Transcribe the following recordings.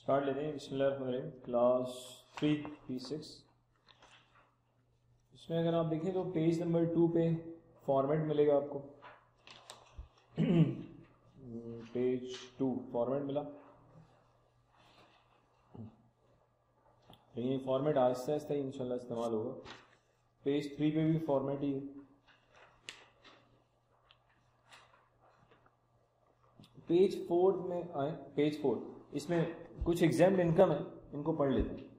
Start लेते हैं। बिस्मिल्लाहिर्रहमानिर्रहीम। Class 3 P6। इसमें अगर आप देखें तो पेज नंबर 2 पे फॉर्मेट मिलेगा आपको। पेज 2 फॉर्मेट मिला। ये फॉर्मेट आहिस्ता आहिस्ता ही इंशाल्लाह इस्तेमाल होगा। पेज 3 पे भी फॉर्मेट ही है। पेज 4 में आए। पेज 4 इसमें कुछ एग्जाम इनकम है, इनको पढ़ लेते हैं।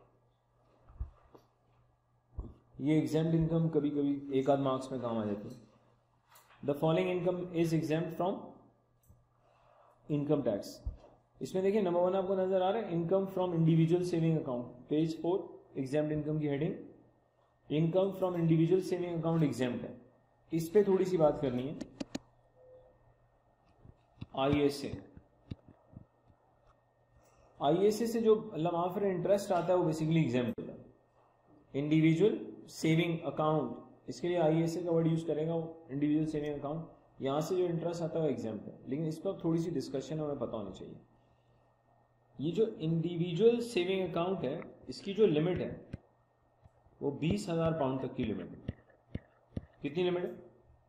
ये एग्जाम इनकम कभी कभी एक आध मार्क्स में काम आ जाती है। The following income is exempt from income tax. इसमें देखिए नंबर 1 आपको नजर आ रहा है, income from individual saving account. Page 4 exempt income की heading income from individual saving account exempt है। इस पे थोड़ी सी बात करनी है। आईएसए से जो माफ है इंटरेस्ट आता है वो बेसिकली एग्जाम्प्ट होता है। इंडिविजुअल सेविंग अकाउंट, इसके लिए आईएसए का वर्ड यूज करेगा वो, इंडिविजुअल सेविंग अकाउंट। यहां से जो इंटरेस्ट आता है वो एग्जाम्प्ट है, लेकिन इस पर थोड़ी सी डिस्कशन हमें पता होनी चाहिए। ये जो इंडिविजुअल सेविंग अकाउंट है, इसकी जो लिमिट है वो 20,000 पाउंड तक की लिमिट है। कितनी लिमिट है?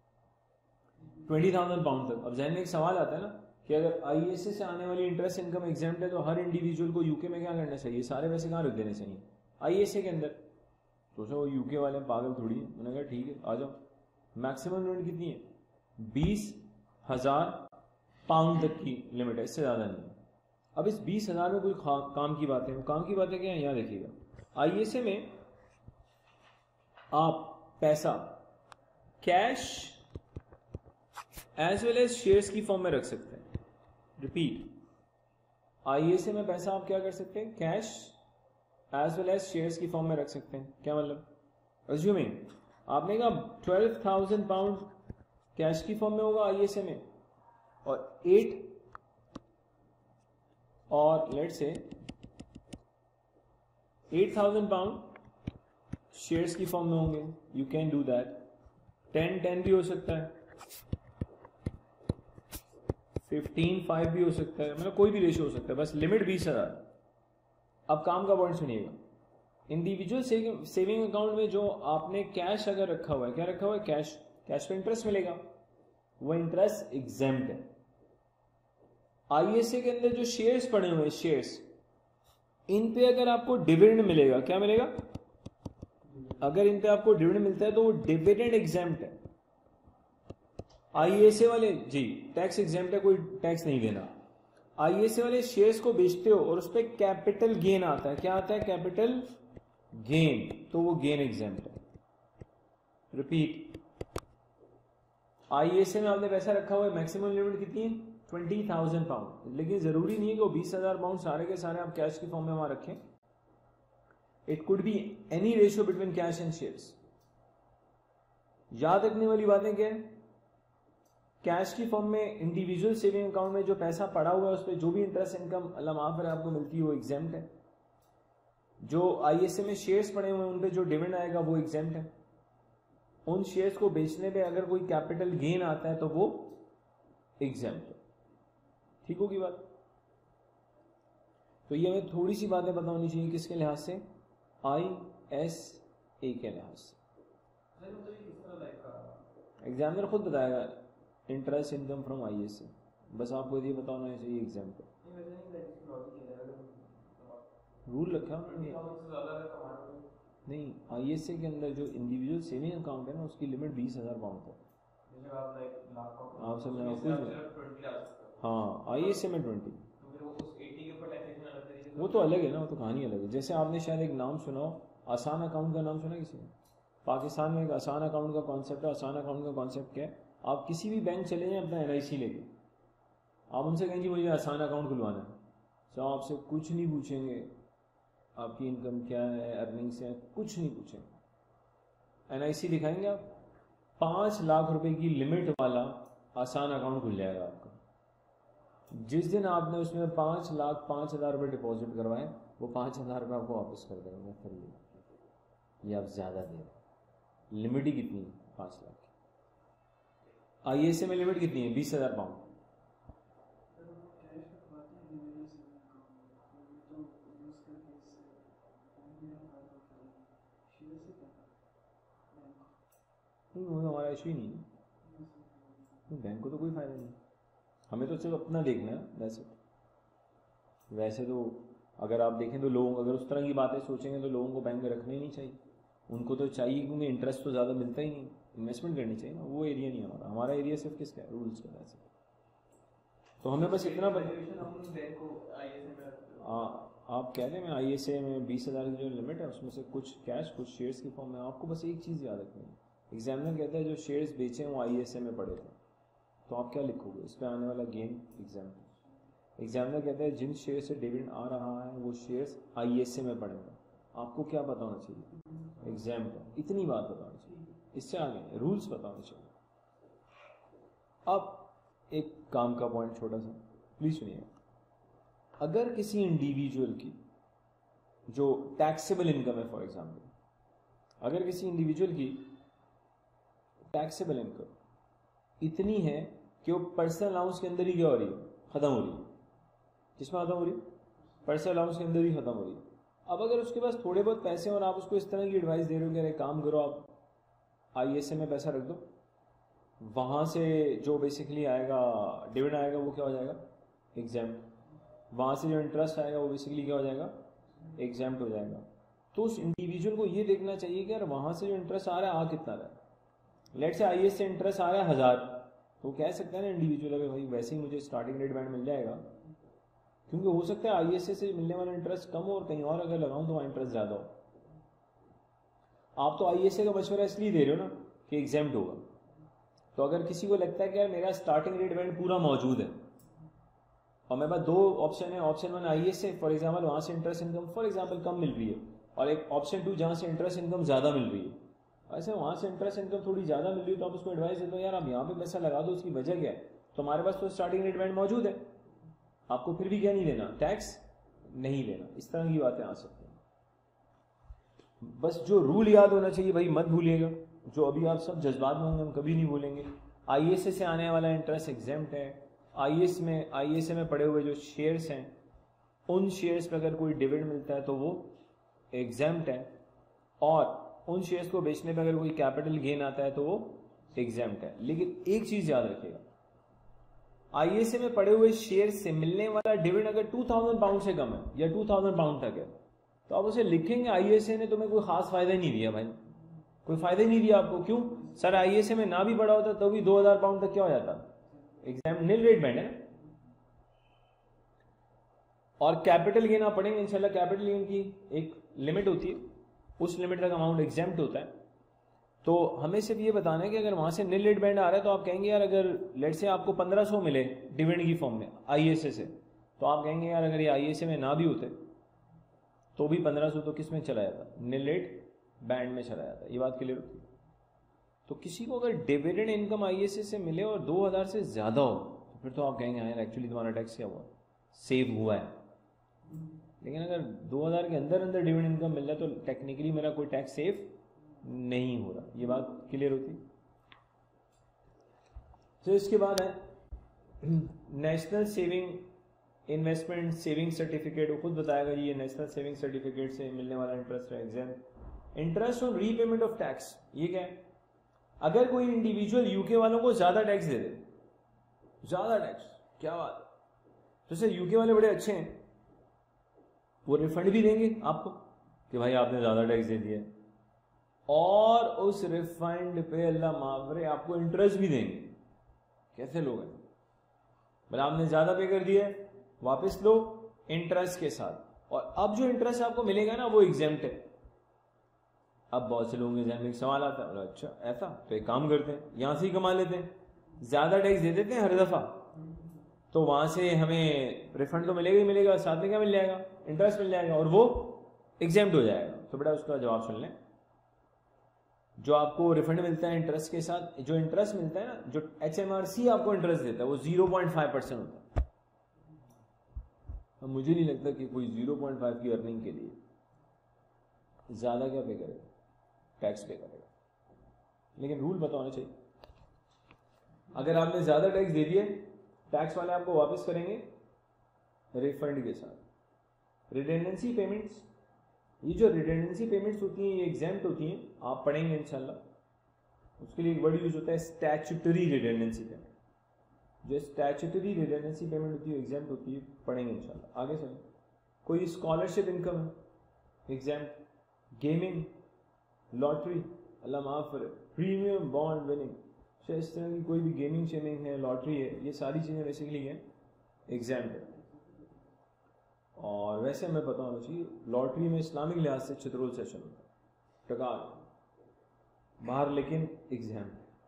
20,000 पाउंड तक। अब जहन में एक सवाल आता है ना कि अगर आईएसए से आने वाली इंटरेस्ट इनकम एग्जाम्प्ट है तो हर इंडिविजुअल को यूके में क्या करना चाहिए? सारे पैसे कहाँ रख देने चाहिए? आईएसए के अंदर। तो वो यूके वाले पागल थोड़ी है। मैंने कहा ठीक है आ जाओ। मैक्सिमम लिमिट कितनी है? 20,000 पाउंड तक की लिमिट है, इससे ज्यादा नहीं है। अब इस 20,000 में कोई काम की बात है। काम की बात है क्या है? यहाँ देखिएगा, आईएसए में आप पैसा cash as well as shares की फॉर्म में रख सकते हैं। रिपीट, आईएसए में पैसा आप क्या कर सकते हैं? Cash as well as shares की फॉर्म में रख सकते हैं। क्या मतलब? अज्यूमिंग आपने कहा 12,000 पाउंड कैश की फॉर्म में होगा आईएसए में, और 8 और लेट्स से 8,000 पाउंड शेयर्स की फॉर्म में होंगे। You can do that. 10 भी हो सकता है, 15 भी हो सकता है, मतलब कोई भी रेशियो हो सकता है, बस लिमिट 20,000। अब काम का पॉइंट सुनिएगा। इंडिविजुअल सेविंग अकाउंट में जो आपने कैश अगर रखा हुआ है, क्या रखा हुआ है? कैश। कैश पे इंटरेस्ट मिलेगा, वो इंटरेस्ट एग्जेम्प्ट है। आईएसए के अंदर जो शेयर्स पड़े हुए हैं, शेयर्स, इन पे अगर आपको डिविडेंड मिलेगा, क्या मिलेगा? अगर इन पे आपको डिविडेंड मिलता है तो वो डिविडेंड एग्जेम्प्ट है। आईएसए वाले जी टैक्स एग्जेम्प्ट है, कोई टैक्स नहीं देना। आईएसए वाले शेयर्स को बेचते हो और उस पर कैपिटल गेन आता है। क्या आता है? कैपिटल गेन, तो वो गेन एग्जेम्प्ट है। रिपीट, आईएसए में आपने पैसा रखा हुआ है, मैक्सिमम लिमिट कितनी है? 20,000 पाउंड। लेकिन जरूरी नहीं है कि वो 20,000 पाउंड सारे के सारे आप कैश की फॉर्म में वहां रखें। It could be any ratio between cash and shares. याद रखने वाली बातें क्या है? कैश की फॉर्म में इंडिविजुअल सेविंग अकाउंट में जो पैसा पड़ा हुआ है उस पर जो भी इंटरेस्ट इनकम अल्लाह माफ करे आपको मिलती है वो एग्जेम्प्ट है। जो आईएसए में शेयर्स पड़े हुए हैं उन पे जो डिविडेंड आएगा वो एग्जेम्प्ट है। उन शेयर्स को बेचने पे अगर कोई कैपिटल गेन आता है तो वो एग्जेम्प्ट है। ठीक होगी बात? तो ये हमें थोड़ी सी बातें पता होनी चाहिए। किसके लिहाज से? आईएसए के लिहाज से। एग्जामिनर खुद बताएगा इंटरेस्ट इनकम फ्रॉम आईएसए, बस आपको ये पता होना चाहिए एग्जाम्प्ट। रूल रखा नहीं, आईएसए के अंदर जो इंडिविजुअल सेविंग अकाउंट है ना उसकी लिमिट 20,000 पाउंड है। आप सब कुछ, हाँ आईएसए में 20, वो तो अलग है ना, वो तो कहानी अलग है। जैसे आपने शायद एक नाम सुना हो, आसान अकाउंट का नाम सुना किसी ने? पाकिस्तान में एक आसान अकाउंट का कॉन्सेप्ट है। आसान अकाउंट का कॉन्सेप्ट क्या है? आप किसी भी बैंक चले जाएं अपना एनआईसी लेके, आप उनसे कहेंगे मुझे आसान अकाउंट खुलवाना है, तो आपसे कुछ नहीं पूछेंगे आपकी इनकम क्या है, अर्निंग्स है, कुछ नहीं पूछेंगे। एनआईसी दिखाएंगे आप, 5 लाख रुपए की लिमिट वाला आसान अकाउंट खुल जाएगा आपका। जिस दिन आपने उसमें 5,05,000 रुपये डिपॉजिट करवाए, वो 5,000 रुपये आपको वापस कर देंगे। फिर ये आप ज्यादा दे रहे, लिमिट ही कितनी है? 5 लाख। आईएसए में लिमिट कितनी है? 20,000 पाउंड। नहीं, वो हमारा इशू ही नहीं है, बैंक को तो कोई फायदा नहीं, हमें तो सिर्फ अपना देखना है। वैसे तो अगर आप देखें तो लोग अगर उस तरह की बातें सोचेंगे तो लोगों को बैंक में रखना ही नहीं चाहिए, उनको तो चाहिए क्योंकि इंटरेस्ट तो ज़्यादा मिलता ही नहीं, इन्वेस्टमेंट करनी चाहिए ना, वो एरिया नहीं हमारा एरिया सिर्फ किसका है, रूल्स का। वैसे तो हमें बस इतना आप कह दें मैं ISA में 20,000 की जो लिमिट है उसमें से कुछ कैश कुछ शेयर्स की फॉर्म में, आपको बस एक चीज़ याद रखनी है, एग्जामिनर कहता है जो शेयर्स बेचे वो ISA में पड़े थे, तो आप क्या लिखोगे इस पर आने वाला गेन। एग्जामिनर कहता है जिन शेयर से डिविडेंड आ रहा है वो शेयर्स ISA में पड़ेगा, आपको क्या पता होना चाहिए, एग्जामिनर इतनी बात बताना चाहिए, इससे आगे रूल्स बताना चाहिए। अब एक काम का पॉइंट छोटा सा प्लीज सुनिए, अगर किसी इंडिविजुअल की जो टैक्सेबल इनकम है, फॉर एग्जांपल अगर किसी इंडिविजुअल की टैक्सेबल इनकम इतनी है कि वो पर्सनल अलाउंस के अंदर ही क्या हो रही है, खत्म हो रही है, किसमें खत्म हो रही है, पर्सनल अलाउंस के अंदर ही खत्म हो रही है। अब अगर उसके पास थोड़े बहुत पैसे और आप उसको इस तरह की एडवाइस दे रहे हो कि अरे काम करो आप ISA में पैसा रख दो, वहाँ से जो बेसिकली आएगा डिविडेंड आएगा वो क्या हो जाएगा, एग्जाम्प्ट, वहाँ से जो इंटरेस्ट आएगा वो बेसिकली क्या हो जाएगा, एग्जाम्प्ट हो जाएगा। तो उस इंडिविजुअल को ये देखना चाहिए कि यार वहाँ से जो इंटरेस्ट आ रहा है आ कितना रहा है, लेट से ISA से इंटरेस्ट आ रहा है 1000, तो कह सकता है ना इंडिविजुअल अगर भाई वैसे ही मुझे स्टार्टिंग रेट बैंड मिल जाएगा, क्योंकि हो सकता है ISA से मिलने वाला इंटरेस्ट कम हो और कहीं और अगर लगाऊं तो वहाँ इंटरेस्ट ज़्यादा हो। आप तो ISA का मशवरा इसलिए दे रहे हो ना कि एग्जाम्प्ट होगा, तो अगर किसी को लगता है कि यार मेरा स्टार्टिंग रेट बैंड पूरा मौजूद है और मेरे पास दो ऑप्शन है, ऑप्शन 1 ISA फॉर एग्जाम्पल वहाँ से इंटरेस्ट इनकम फॉर एग्जाम्पल कम मिल रही है, और एक ऑप्शन 2 जहाँ से इंटरेस्ट इनकम ज़्यादा मिल रही है, ऐसे वहाँ से इंटरेस्ट इनकम थोड़ी ज़्यादा मिल रही है तो आप उसको एडवाइस देते हो यार आप यहाँ पे पैसा लगा दो, उसकी वजह क्या है, तो हमारे पास तो स्टार्टिंग रेट बैंड मौजूद है, आपको फिर भी क्या नहीं लेना, टैक्स नहीं लेना। इस तरह की बातें आ सकती हैं। बस जो रूल याद होना चाहिए भाई मत भूलिएगा, जो अभी आप सब जज्बात में होंगे हम कभी नहीं भूलेंगे, ISA से आने वाला इंटरेस्ट एग्जेम्प्ट है, ISA में पड़े हुए जो शेयर्स हैं उन शेयर्स पर अगर कोई डिविडेंड मिलता है तो वो एग्जेम्प्ट है, और उन शेयर्स को बेचने पर अगर कोई कैपिटल गेन आता है तो वो एग्जेम्प्ट है। लेकिन एक चीज याद रखिएगा, ISA में पड़े हुए शेयर से मिलने वाला डिविडेंड अगर 2000 पाउंड से कम है या 2000 पाउंड तक है तो आप उसे लिखेंगे ISA ने तुम्हें कोई खास फायदा ही नहीं दिया भाई, कोई फायदा ही नहीं दिया आपको। क्यों सर, ISA में ना भी पड़ा होता तो भी 2000 पाउंड तक क्या हो जाता, एग्जाम नील रेट बैंड है ना। और कैपिटल गेन आप पढ़ेंगे इंशाल्लाह, कैपिटल गेन की एक लिमिट होती है, उस लिमिट तक अमाउंट एग्जेम्प्ट होता है। तो हमें सिर्फ ये बताना है कि अगर वहां से नील रेट बैंड आ रहा है तो आप कहेंगे यार अगर लेट से आपको 1500 मिले डिविडेंड की फॉर्म में ISA से, तो आप कहेंगे यार अगर ये ISA में ना भी होते तो भी 1500 तो किस में चला जाता, नील रेट बैंड में चला जाता। ये बात क्लियर होती है। तो किसी को अगर डिविडेंड इनकम ISA से मिले और 2000 से ज्यादा हो तो फिर तो आप कहेंगे यार एक्चुअली तुम्हारा टैक्स क्या हुआ, सेव हुआ है। लेकिन अगर 2000 के अंदर अंदर डिविडेंड इनकम मिल रहा है तो टेक्निकली मेरा कोई टैक्स सेव नहीं हो रहा। ये बात क्लियर होती। तो इसके बाद है national saving investment saving certificate. वो खुद बताएगा ये नेशनल सेविंग सर्टिफिकेट से मिलने वाला इंटरेस्ट है exempt. Interest on repayment of tax, ये क्या है? अगर कोई इंडिविजुअल यूके वालों को ज्यादा टैक्स दे दे, ज्यादा टैक्स, क्या बात है, जैसे यूके वाले बड़े अच्छे हैं, वो रिफंड भी देंगे आपको कि भाई आपने ज्यादा टैक्स दे दिया, और उस रिफंड पे अल्लाह माफ करे आपको इंटरेस्ट भी देंगे। कैसे लोग हैं, बोले आपने ज्यादा पे कर दिया वापस लो इंटरेस्ट के साथ, और अब जो इंटरेस्ट आपको मिलेगा ना वो एग्जेम्प्ट है। अब बहुत से लोगों के ज़हन में एक सवाल आता है, अच्छा ऐसा, तो एक काम करते हैं यहां से ही कमा लेते हैं, ज्यादा टैक्स दे देते हैं हर दफा, तो वहां से हमें रिफंड तो मिलेगा ही मिलेगा, साथ में क्या मिल जाएगा, इंटरेस्ट मिल जाएगा, और वो एग्जेम्प्ट हो जाएगा। तो बेटा उसका जवाब सुन लें, जो आपको रिफंड मिलता है इंटरेस्ट के साथ, जो इंटरेस्ट मिलता है ना, जो HMRC आपको इंटरेस्ट देता है वो 0.5% होता है। अब मुझे नहीं लगता कि कोई 0.5 की अर्निंग के लिए ज्यादा क्या पे करेगा, टैक्स पे करेगा। लेकिन रूल पता होना चाहिए, अगर आपने ज्यादा टैक्स दे दिए टैक्स वाले आपको वापस करेंगे रिफंड के साथ। रिटेंडेंसी पेमेंट्स, ये जो रिडेंडेंसी पेमेंट्स होती हैं ये एग्जाम्प्ट होती हैं, आप पढ़ेंगे इंशाल्लाह। उसके लिए एक वर्ड यूज होता है स्टैच्यूटरी रिडेंडेंसी पेमेंट। जो स्टैच्यूटरी रिडेंडेंसी पेमेंट होती है एग्जाम्प्ट होती है, पढ़ेंगे इंशाल्लाह। आगे चलें। कोई स्कॉलरशिप इनकम है, एग्जाम्प्ट। गेमिंग, लॉटरी, अल्लाह माफ करे, प्रीमियम बॉन्ड विनिंग, शायद इस तरह की कोई भी गेमिंग शेमिंग है, लॉटरी है, ये सारी चीज़ें बेसिकली हैं एग्जाम्प्ट है। और वैसे हमें पता होना चाहिए लॉटरी में इस्लामिक लिहाज से चित्रोल सेशन होता है, टका बाहर, लेकिन एग्जाम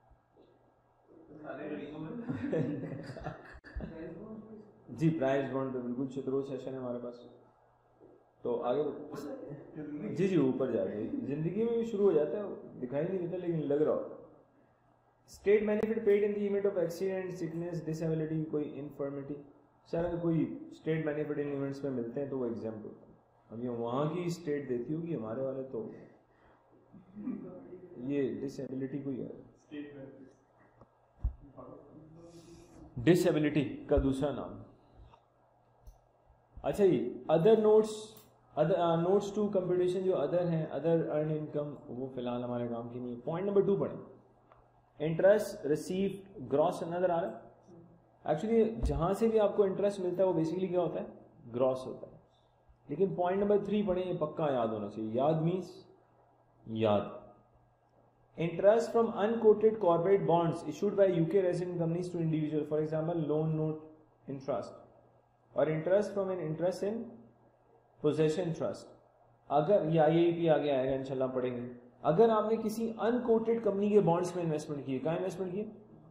जी प्राइज बॉन्ड पे बिल्कुल चित्रोल सेशन है हमारे पास। तो आगे जी जी ऊपर जा रही है, जिंदगी में भी शुरू हो जाता है, दिखाई नहीं देता लेकिन लग रहा होता है। State benefit paid in the event of accident, sickness, disability, कोई इन्फर्मिटी, सर अगर कोई स्टेट बेनिफिट इन इवेंट्स में मिलते हैं तो वो एग्जाम्प्ट होता है। अब ये वहाँ की स्टेट देती होगी, हमारे वाले तो ये डिसेबिलिटी कोई है, डिसेबिलिटी का दूसरा नाम। अच्छा जी, other notes, other notes to competition जो अदर हैं, अदर अर्न इनकम, वो फिलहाल हमारे काम की नहीं है। पॉइंट नंबर 2 पढ़ें। इंटरेस्ट रिसीव ग्रॉस नजर आ रहा है। एक्चुअली जहां से भी आपको इंटरेस्ट मिलता है वो बेसिकली क्या होता है, ग्रॉस होता है। लेकिन पॉइंट नंबर 3 पढ़ें, ये पक्का याद होना चाहिए। याद मीन्स याद। Interest from unquoted corporate bonds issued by UK resident companies to individual, for example loan note interest, और interest from an interest in possession trust. अगर ये IIP आगे आएगा इंशाल्लाह पढ़ेंगे। अगर आपने किसी अनकोटेड कंपनी के बॉन्ड्स में इन्वेस्टमेंट किए, कहाँ इन्वेस्टमेंट किए,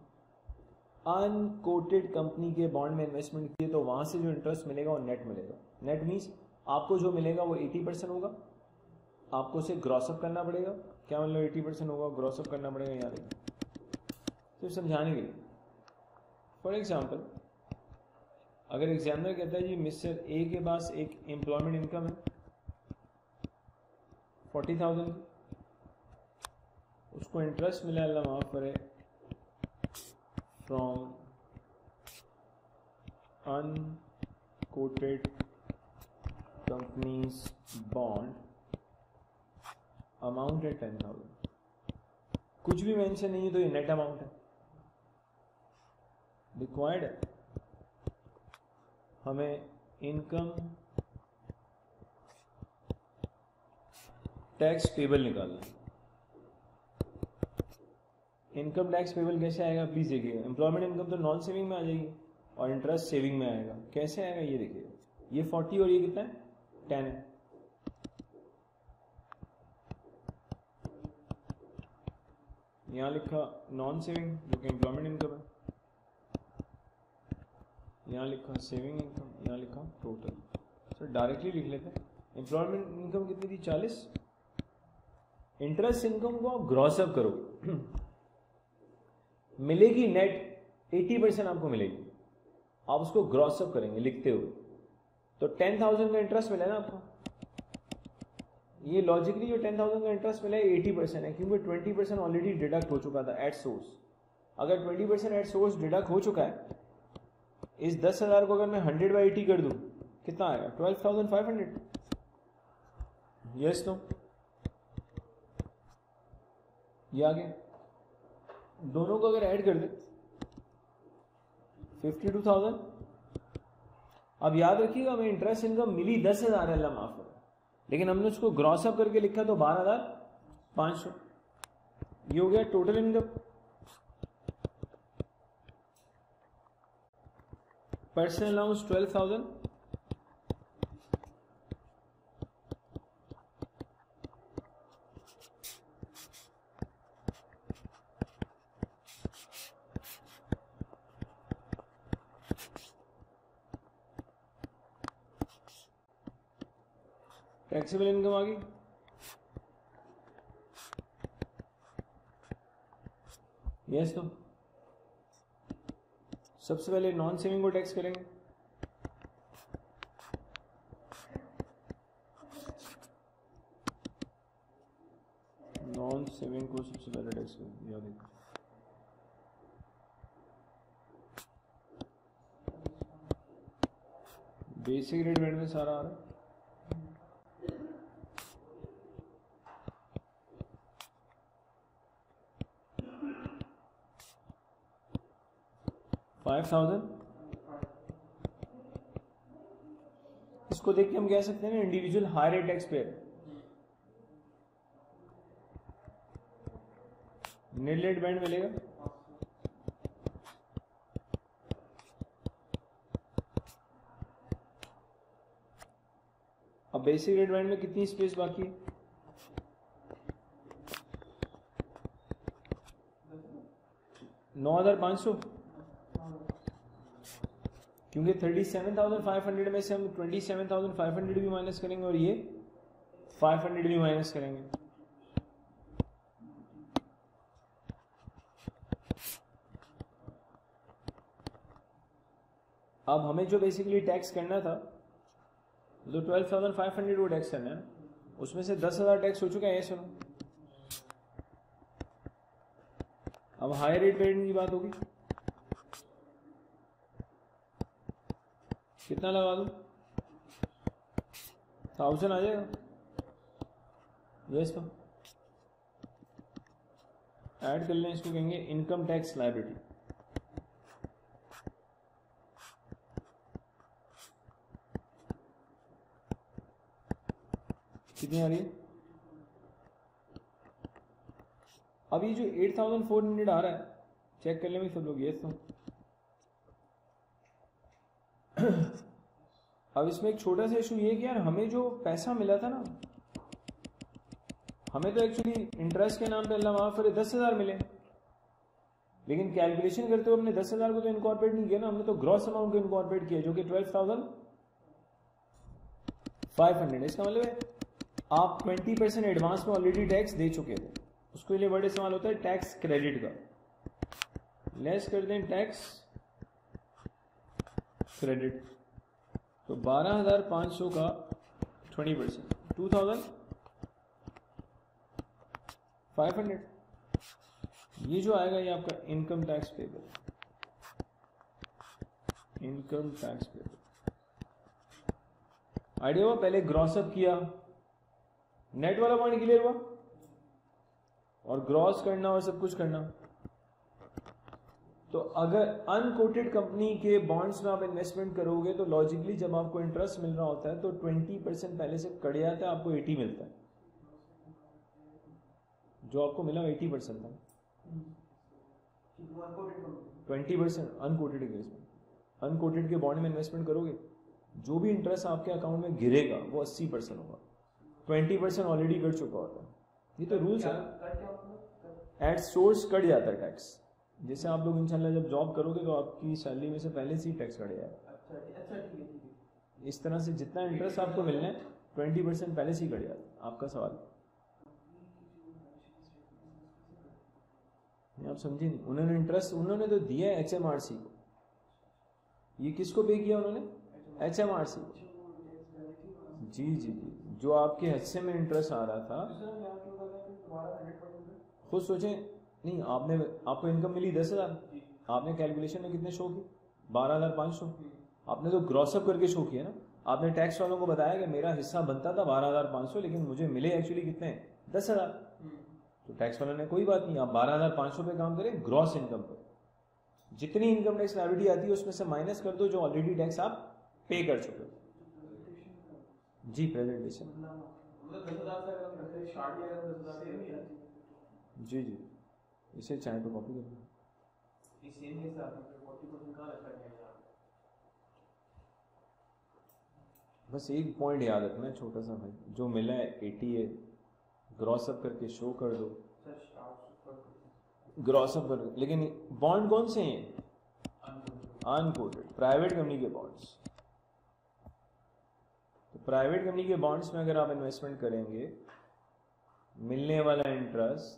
अनकोटेड कंपनी के बॉन्ड में इन्वेस्टमेंट किए, तो वहां से जो इंटरेस्ट मिलेगा वो नेट मिलेगा। नेट मीन्स आपको जो मिलेगा वो 80% होगा, आपको उसे ग्रॉसअप करना पड़ेगा। क्या मतलब 80% होगा, ग्रॉसअप करना पड़ेगा यार, सिर्फ समझाने के लिए। फॉर एग्जाम्पल अगर एग्जामिनर कहता है जी मिस्टर ए के पास एक एम्प्लॉयमेंट इनकम है 40,000, उसको इंटरेस्ट मिला, अल्लाह माफ करे, from unquoted companies bond, amount है 10,000। कुछ भी मेंशन नहीं है तो ये नेट अमाउंट है। रिक्वायर्ड है हमें इनकम टैक्स पेबल निकालना। इनकम टैक्स पेबल कैसे आएगा प्लीज देखिएगा। एम्प्लॉयमेंट इनकम तो नॉन सेविंग में आ जाएगी और इंटरेस्ट सेविंग में आएगा। कैसे आएगा ये देखिएगा, ये 40 और ये कितना है 10 है। यहाँ लिखा नॉन सेविंग जो कि एम्प्लॉयमेंट इनकम है, यहाँ लिखा सेविंग इनकम, यहाँ लिखा टोटल। सर डायरेक्टली लिख लेते हैं। एम्प्लॉयमेंट इनकम कितनी थी 40, इंटरेस्ट इनकम को आप ग्रॉस अप करो मिलेगी नेट 80% आपको मिलेगी, आप उसको ग्रॉस अप करेंगे लिखते हुए, तो 10,000 का इंटरेस्ट मिला ना आपको। ये लॉजिकली जो 10,000 का इंटरेस्ट मिला है 80% है, क्योंकि 20% ऑलरेडी डिडक्ट हो चुका था एट सोर्स। अगर 20% एट सोर्स डिडक्ट हो चुका है, इस 10,000 को अगर मैं 100/80 कर दूं कितना आएगा 12,500। यस नो, ये आगे दोनों को अगर ऐड कर दे 52,000। अब याद रखिएगा हमें इंटरेस्ट इनकम मिली 10,000 है, अल्लाह माफ करे, लेकिन हमने उसको ग्रॉस अप करके लिखा तो 12,500। ये हो गया total income. Personal allowance 12,000, taxable income आ गई। यस नो, सबसे पहले नॉन सेविंग को टैक्स करेंगे। नॉन सेविंग को सबसे पहले टैक्स करेंगे, याद रखिए। बेसिक रेट में सारा आ रहा है। 5000। इसको देख के हम कह सकते हैं ना individual higher rate tax payer, net rate band मिलेगा। अब बेसिक रेट बैंड में कितनी स्पेस बाकी है? 9500, क्योंकि 37,500 में से हम 27,500 भी माइनस करेंगे और ये 500 भी माइनस करेंगे। अब हमें जो बेसिकली टैक्स करना था तो 12,500 को टैक्स करना है, उसमें से 10,000 टैक्स हो चुका है, ये सुनो। अब हायर रेट पेड की बात होगी, कितना लगा दूं? 1000 आ जाएगा। यस तो ऐड कर लें, इसको कहेंगे इनकम टैक्स लायबिलिटी। कितनी आ रही है? अब ये जो 8,400 आ रहा है, चेक कर लेंगे सब लोग। यस तो अब इसमें एक छोटा सा इशू ये कि यार हमें जो पैसा मिला था ना, हमें तो एक्चुअली इंटरेस्ट के नाम पे अल्लाह माफ करे 10,000 मिले, लेकिन कैलकुलेशन करते हुए हमने 10,000 को तो इनकॉर्पोरेट नहीं किया ना, हमने तो ग्रॉस अमाउंट को इनकॉर्पोरेट किया जो कि 12,500। इसका मतलब है आप 20% एडवांस में ऑलरेडी टैक्स दे चुके थे। उसके लिए बड़े सवाल होता है टैक्स क्रेडिट का, लेस कर दें टैक्स क्रेडिट, तो 12,500 का 20% 2,500, ये जो आएगा ये आपका income tax payable, income tax payable. Idea हुआ? पहले ग्रॉस अप किया, नेट वाला पॉइंट क्लियर हुआ, और ग्रॉस करना और सब कुछ करना। तो अगर अनकोटेड कंपनी के बॉन्ड्स में आप इन्वेस्टमेंट करोगे तो लॉजिकली जब आपको इंटरेस्ट मिल रहा होता है तो 20% पहले से कट जाता है, आपको 80 मिलता है। जो आपको मिला 80% था, 20% अनकोटेड इन्वेस्टमेंट। अनकोटेड के बॉन्ड में इन्वेस्टमेंट करोगे, जो भी इंटरेस्ट आपके अकाउंट में गिरेगा वो 80% होगा, 20% ऑलरेडी कट चुका होता है। ये तो रूल्स है, एट सोर्स कट जाता है टैक्स। जैसे आप लोग इंशाल्लाह जब जॉब करोगे तो आपकी सैलरी में से पहले से ही टैक्स कट जाएगा। इस तरह से जितना इंटरेस्ट आपको मिलना है 20% पहले से ही कट जाता है। आपका सवाल आप समझे नहीं? उन्होंने इंटरेस्ट उन्होंने तो दिया है HMRC को। ये किसको पे किया उन्होंने? HMRC को। जी जी जी, जो आपके हिस्से में इंटरेस्ट आ रहा था, खुद सोचें। नहीं, आपको इनकम मिली 10,000, आपने कैलकुलेशन में कितने शो की? 12,500। आपने तो ग्रॉसअप करके शो किया ना। आपने टैक्स वालों को बताया कि मेरा हिस्सा बनता था 12,500, लेकिन मुझे मिले एक्चुअली कितने? 10,000। तो टैक्स वालों ने कोई बात नहीं, आप 12,500 पे काम करें ग्रॉस इनकम पर। जितनी इनकम टैक्स लायबिलिटी आती है उसमें से माइनस कर दो जो ऑलरेडी टैक्स आप पे कर चुके हो। जी प्रेजेंटेशन जी जी, इसे चाहे तो कॉपी कर लो। बस एक पॉइंट याद रखना छोटा सा भाई, जो मिला है 80 है, ग्रॉस अप करके शो कर दो, ग्रॉस अप कर। लेकिन बॉन्ड कौन से हैं? अनकोटेड प्राइवेट कंपनी के बॉन्ड्स। तो प्राइवेट कंपनी के बॉन्ड्स में अगर आप इन्वेस्टमेंट करेंगे, मिलने वाला इंटरेस्ट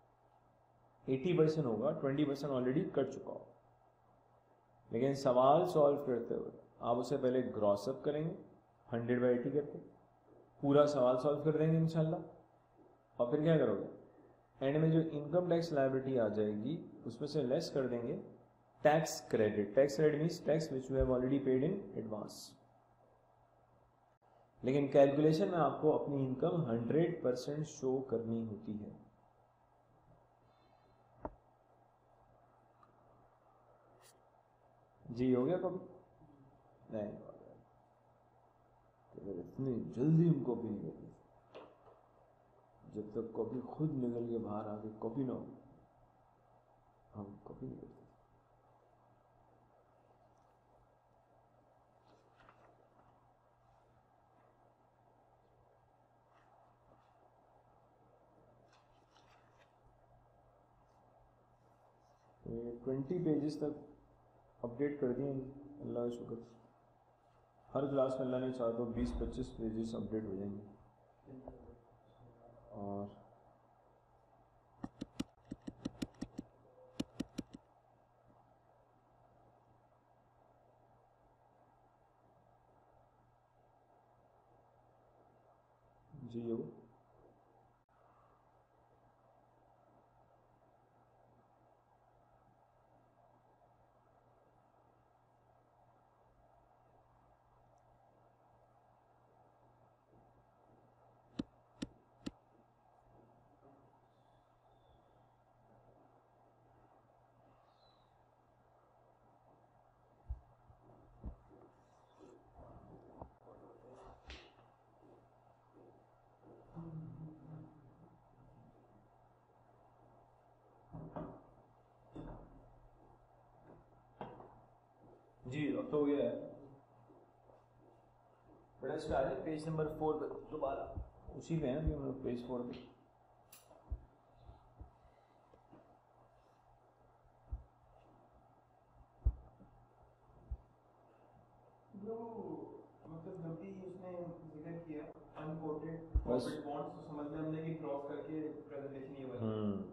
80% होगा, 20% ऑलरेडी कट चुका हो। लेकिन सवाल सॉल्व करते हुए आप उसे पहले ग्रॉस अप करेंगे 100/80 करके, पूरा सवाल सॉल्व कर देंगे इंशाल्लाह, और फिर क्या करोगे? एंड में जो इनकम टैक्स लायबिलिटी आ जाएगी उसमें से लेस कर देंगे tax credit. Tax credit means tax which you have already paid in advance. लेकिन कैलकुलेशन में आपको अपनी इनकम 100% शो करनी होती है। जी हो गया कॉपी? नहीं हो गया। तो फिर इतनी जल्दी हम कॉपी नहीं करते, जब तक कॉपी खुद निकल के बाहर आके कॉपी ना हो हम कॉपी नहीं करते। तो 20 पेजेस तक अपडेट कर दिए अल्लाह का शुक्र। हर क्लास में अल्लाह ने चाहा तो 20-25 पेजेस अपडेट हो जाएंगे। और जी हो जी अब तो हो गया है। बड़ा स्टार है पेज नंबर 4 पे दोबारा उसी पे है अभी हम लोग पेज 4 पे। मतलब जब भी उसने जिक्र किया अनकोटेड प्रॉफिट बॉन्ड्स तो समझ में हमने कि क्रॉस करके प्रेजेंटेशन ये वाला।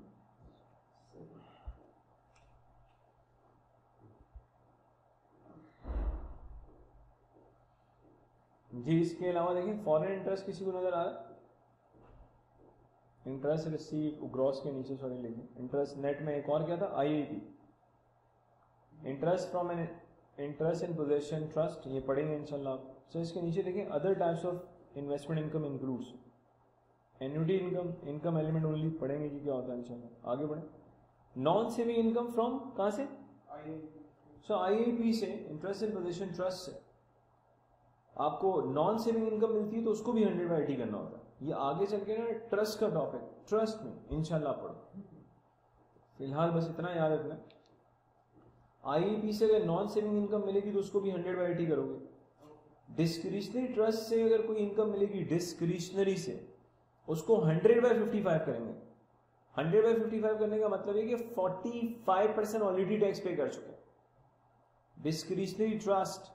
जी इसके अलावा देखिए फॉरेन इंटरेस्ट किसी को नजर आ रहा है? इंटरेस्ट रिसीव ग्रॉस के नीचे सॉरी लिखे इंटरेस्ट नेट में एक और क्या था IIP interest from an interest in possession trust ये पढ़ेंगे इंशाल्लाह। सो इसके नीचे देखिए other types of investment income includes annuity income income element only पढ़ेंगे कि क्या होता है इंशाल्लाह। आगे बढ़े नॉन सेविंग इनकम फ्रॉम कहाँ से? सो आईआईपी से इंटरेस्ट इन पोजेशन ट्रस्ट से आपको नॉन सेविंग इनकम मिलती है तो उसको भी 100/80 करना होता है। ये आगे चल के ना ट्रस्ट का टॉपिक ट्रस्ट में इंशाल्लाह पढ़ो। फिलहाल बस इतना याद रखना आईईपी से अगर नॉन सेविंग इनकम मिलेगी तो उसको भी 100/80 करोगे। डिस्क्रिशनरी ट्रस्ट से अगर कोई इनकम मिलेगी डिस्क्रिशनरी से उसको 100/55 करेंगे। 100/55 करने का मतलब है कि 45% ऑलरेडी टैक्स पे कर चुके। डिस्क्रिशनरी ट्रस्ट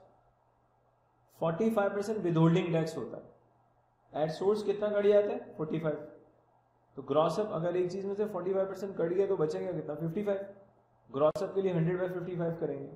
45% विदहोल्डिंग टैक्स होता है। एट सोर्स कितना कट जाता है? 45। तो ग्रॉसअप अगर एक चीज में से 45% कट गया तो बचेगा कितना? 55। ग्रॉसअप के लिए 100/55 करेंगे।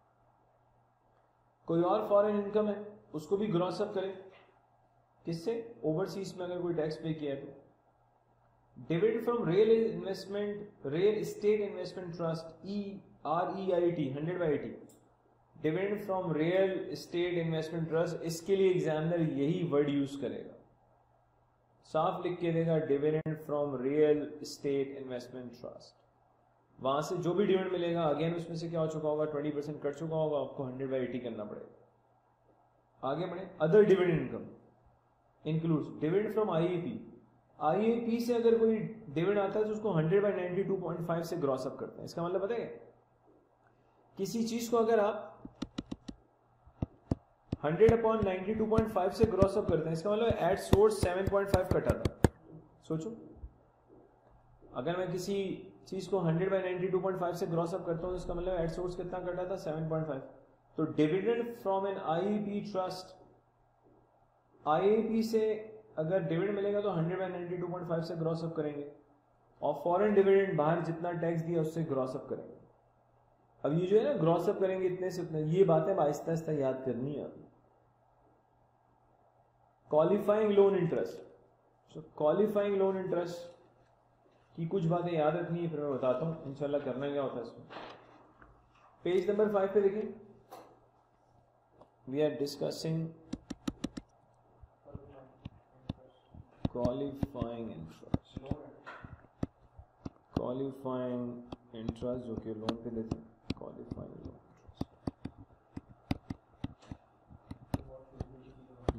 कोई और फॉरेन इनकम है उसको भी ग्रॉसअप करें। किससे? ओवरसीज में अगर कोई टैक्स पे किया है तो। Dividend from real investment real estate investment trust REIT 100/80। Dividend from real estate investment trust इसके लिए एग्जामिनर यही वर्ड यूज करेगा, साफ लिख के देगा dividend from real estate investment trust. वहां से जो भी डिविडेंड मिलेगा अगेन उसमें से क्या हो चुका होगा? 20% कट चुका होगा, आपको 100/80 करना पड़ेगा। आगे बढ़े other dividend income includes dividend from IAP से अगर कोई डिविडेंड आता है तो उसको 100/92.5 से ग्रॉस अप करते हैं। इसका मतलब पता है किसी चीज को अगर आप 100/92.5 से ग्रॉस अप करते हैं इसका मतलब एट सोर्स 7.5 कटा था। सोचो अगर मैं किसी चीज को 100/92.5 से ग्रॉस अप करता हूं इसका मतलब एट सोर्स कितना कटा था? 7.5। तो dividend from an IEP trust IEP से अगर डिविडेंड मिलेगा तो 100/92.5 से ग्रॉस अप करेंगे और फॉरेन डिविडेंड बाहर जितना टैक्स दिया उससे ग्रॉस अप करेंगे। अब ये जो है ना ग्रॉस अप करेंगे इतने से उतने, ये बातें आहिस्ता आहिस्ता याद करनी है। Qualifying loan interest qualifying loan interest की कुछ बातें याद रखनी है फिर मैं बताता हूं इंशाल्लाह करना क्या होता है इसमें। पेज नंबर 5 पे देखिए we are discussing qualifying interest जो कि लोन पे लेते हैं। क्वालिफाइंग लोन इंटरेस्ट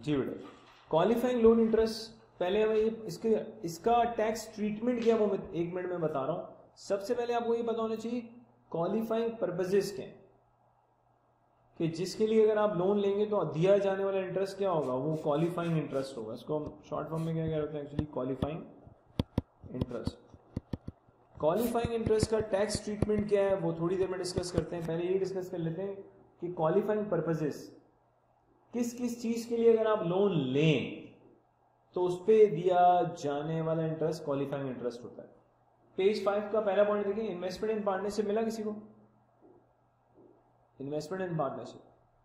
जी बेटा, क्वालिफाइंग लोन इंटरेस्ट पहले हमें इसका टैक्स ट्रीटमेंट क्या वो मैं 1 मिनट में बता रहा हूं। सबसे पहले आपको ये पता होना चाहिए क्वालिफाइंग पर्पसेस क्या है, कि जिसके लिए अगर आप लोन लेंगे तो दिया जाने वाला इंटरेस्ट क्या होगा, वो क्वालिफाइंग इंटरेस्ट होगा। इसको हम शॉर्ट फॉर्म में क्या कह रहे हैं actually, qualifying interest. Qualifying interest का टैक्स ट्रीटमेंट क्या है वो थोड़ी देर में डिस्कस करते हैं। पहले ये डिस्कस कर लेते हैं कि क्वालिफाइंग पर्पसेस किस किस चीज के लिए अगर आप लोन लें तो उस पर दिया जाने वाला इंटरेस्ट क्वालिफाइंग इंटरेस्ट होता है। पेज 5 का पहला पॉइंट देखिए, इन्वेस्टमेंट इन पार्टनरशिप मिला किसी को? इन्वेस्टमेंट इन पार्टनरशिप,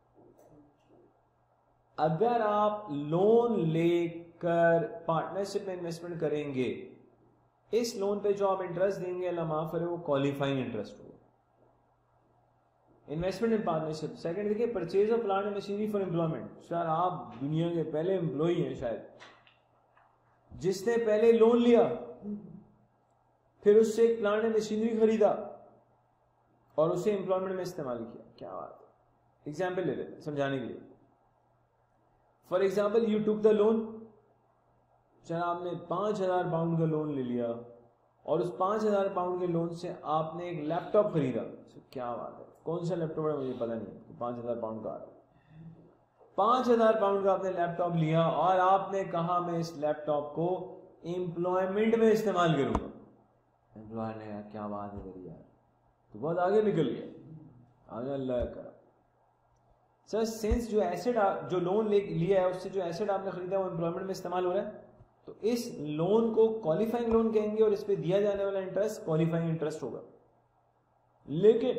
अगर आप लोन लेकर पार्टनरशिप में इन्वेस्टमेंट करेंगे, इस लोन पे जो आप इंटरेस्ट देंगे अल्लाह माफ करे वो क्वालिफाइंग इंटरेस्ट होगा। Investment in partnership. सेकंड देखिए, purchase of plant and machinery for employment. Sir आप दुनिया के पहले एम्प्लॉय हैं शायद, जिसने पहले लोन लिया फिर उससे एक प्लांट एंड मशीनरी खरीदा और उसे एम्प्लॉयमेंट में इस्तेमाल किया। क्या बात है। एग्जाम्पल ले लेते हैं समझाने के लिए। For example you took the loan, चलो आपने 5,000 पाउंड का लोन ले लिया और उस 5,000 पाउंड के लोन से आपने एक लैपटॉप खरीदा। क्या बात है, कौन सा लैपटॉप है मुझे पता नहीं है, 5,000 पाउंड का आ रहा है। 5,000 पाउंड का आपने लैपटॉप लिया और आपने कहा मैं इस लैपटॉप को एम्प्लॉयमेंट में इस्तेमाल करूंगा। एम्प्लॉयर ने कहा क्या बात है तेरी यार, तो बहुत आगे निकल गया। आगे अल्लाह का सर, सिंस जो एसेट जो लोन लिया है उससे जो एसेट आपने खरीदा वो एम्प्लॉयमेंट में इस्तेमाल हो रहा है, तो इस लोन को क्वालिफाइंग लोन कहेंगे और इस पे दिया जाने वाला इंटरेस्ट क्वालिफाइंग इंटरेस्ट होगा। लेकिन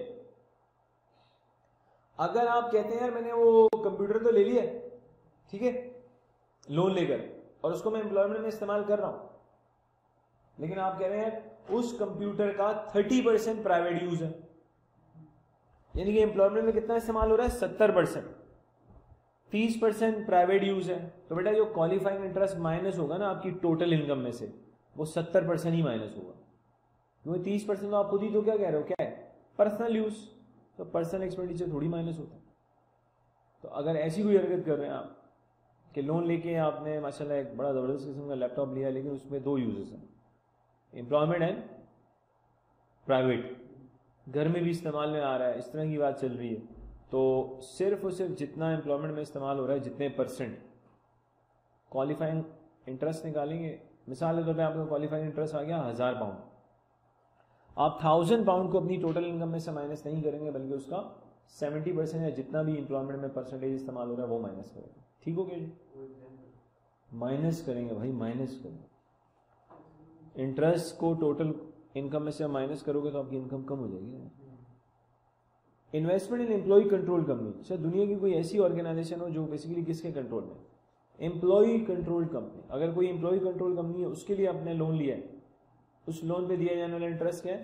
अगर आप कहते हैं यार मैंने वो कंप्यूटर तो ले लिया, ठीक है, लोन लेकर, और उसको मैं एम्प्लॉयमेंट में इस्तेमाल कर रहा हूं, लेकिन आप कह रहे हैं उस कंप्यूटर का 30% प्राइवेट यूज है, यानी कि एम्प्लॉयमेंट में कितना इस्तेमाल हो रहा है 70%, 30% प्राइवेट यूज है, तो बेटा जो क्वालिफाइंग इंटरेस्ट माइनस होगा ना आपकी टोटल इनकम में से, वो 70% ही माइनस होगा। क्योंकि 30% तो आप खुद ही तो क्या कह रहे हो, क्या है, पर्सनल यूज, तो पर्सनल एक्सपेंडिचर थोड़ी माइनस होता है। तो अगर ऐसी कोई हरकत कर रहे हैं आप कि लोन लेके आपने माशाल्लाह एक बड़ा जबरदस्त किस्म का लैपटॉप लिया, लेकिन उसमें 2 यूजेस हैं, एम्प्लॉयमेंट एंड प्राइवेट, घर में भी इस्तेमाल में आ रहा है, इस तरह की बात चल रही है, तो सिर्फ और सिर्फ जितना एम्प्लॉयमेंट में इस्तेमाल हो रहा है जितने परसेंट क्वालिफाइंग इंटरेस्ट निकालेंगे। मिसाल के तौर पर आपका क्वालिफाइंग इंटरेस्ट आ गया 1,000 पाउंड, आप 1,000 पाउंड को अपनी टोटल इनकम में से माइनस नहीं करेंगे, बल्कि उसका 70% या जितना भी एम्प्लॉयमेंट में परसेंटेज इस्तेमाल हो रहा है वो माइनस करेंगे। ठीक हो गया जी, माइनस करेंगे भाई, माइनस करेंगे। इंटरेस्ट को टोटल इनकम में से माइनस करोगे तो आपकी इनकम कम हो जाएगी। Investment in employ control company, शायद दुनिया की कोई ऐसी ऑर्गेनाइजेशन हो जो बेसिकली किसके कंट्रोल में, एम्प्लॉय कंट्रोल कंपनी। अगर कोई एम्प्लॉय कंट्रोल कंपनी है, उसके लिए आपने लोन लिया है, उस लोन पे दिया जाने वाला इंटरेस्ट क्या है,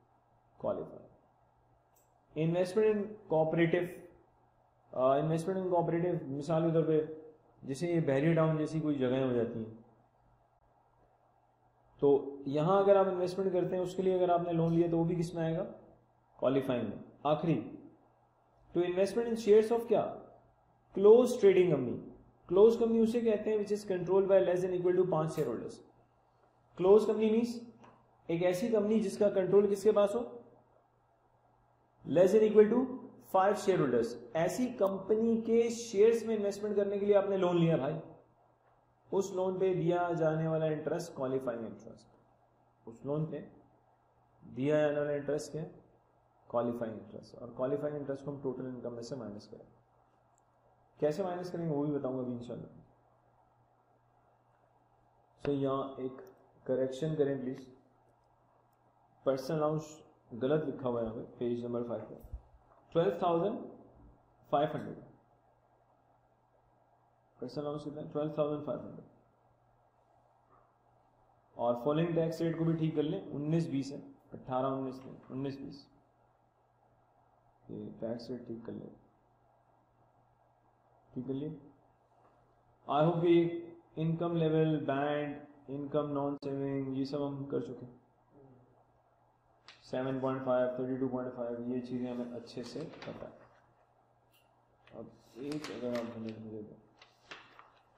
qualify. Investment in cooperative, investment in cooperative मिसाल के तौर पे जैसे ये बहरी टाउन जैसी कोई जगहें हो जाती हैं, तो यहां अगर आप इन्वेस्टमेंट करते हैं उसके लिए अगर आपने लोन लिया तो वो भी किस में आएगा, क्वालिफाइंग में। आखिरी, तो इन्वेस्टमेंट इन शेयर्स ऑफ क्या, close trading company. Close company उसे कहते हैं which is controlled by less than equal to 5 share holders. Close company means एक ऐसी कंपनी जिसका कंट्रोल किसके पास हो, less than equal to 5 share holders. ऐसी कंपनी के शेयर्स में इन्वेस्टमेंट करने के लिए आपने लोन लिया भाई, उस लोन पे दिया जाने वाला इंटरेस्ट क्वालिफाइंग इंटरेस्ट, उस लोन पे दिया जाने वाला इंटरेस्ट क्या, क्वालिफाइंग इंटरेस्ट। और क्वालिफाइंग इंटरेस्ट को हम टोटल इनकम में से माइनस करें। कैसे माइनस करेंगे वो भी बताऊंगा अभी इंशाल्लाह। तो यहाँ एक करेक्शन करें प्लीज, पर्सनल अलाउंस गलत लिखा हुआ है यहाँ पे पेज नंबर 5 पे, 12,500 पर्सनल अलाउंस कितना है, 12,500। और फॉलोइंग टैक्स रेट को भी ठीक कर लें, 19-20 है, 18-19 नहीं, 19-20 ये टैक्स रेट ठीक कर ले, ठीक कर लिए। आई होप ये income level band, income non saving, ये सब हम कर चुके हैं। 7.5, 32.5 ये चीज़ें हमें अच्छे से पता है। अब एक अगर आप मुझे दो,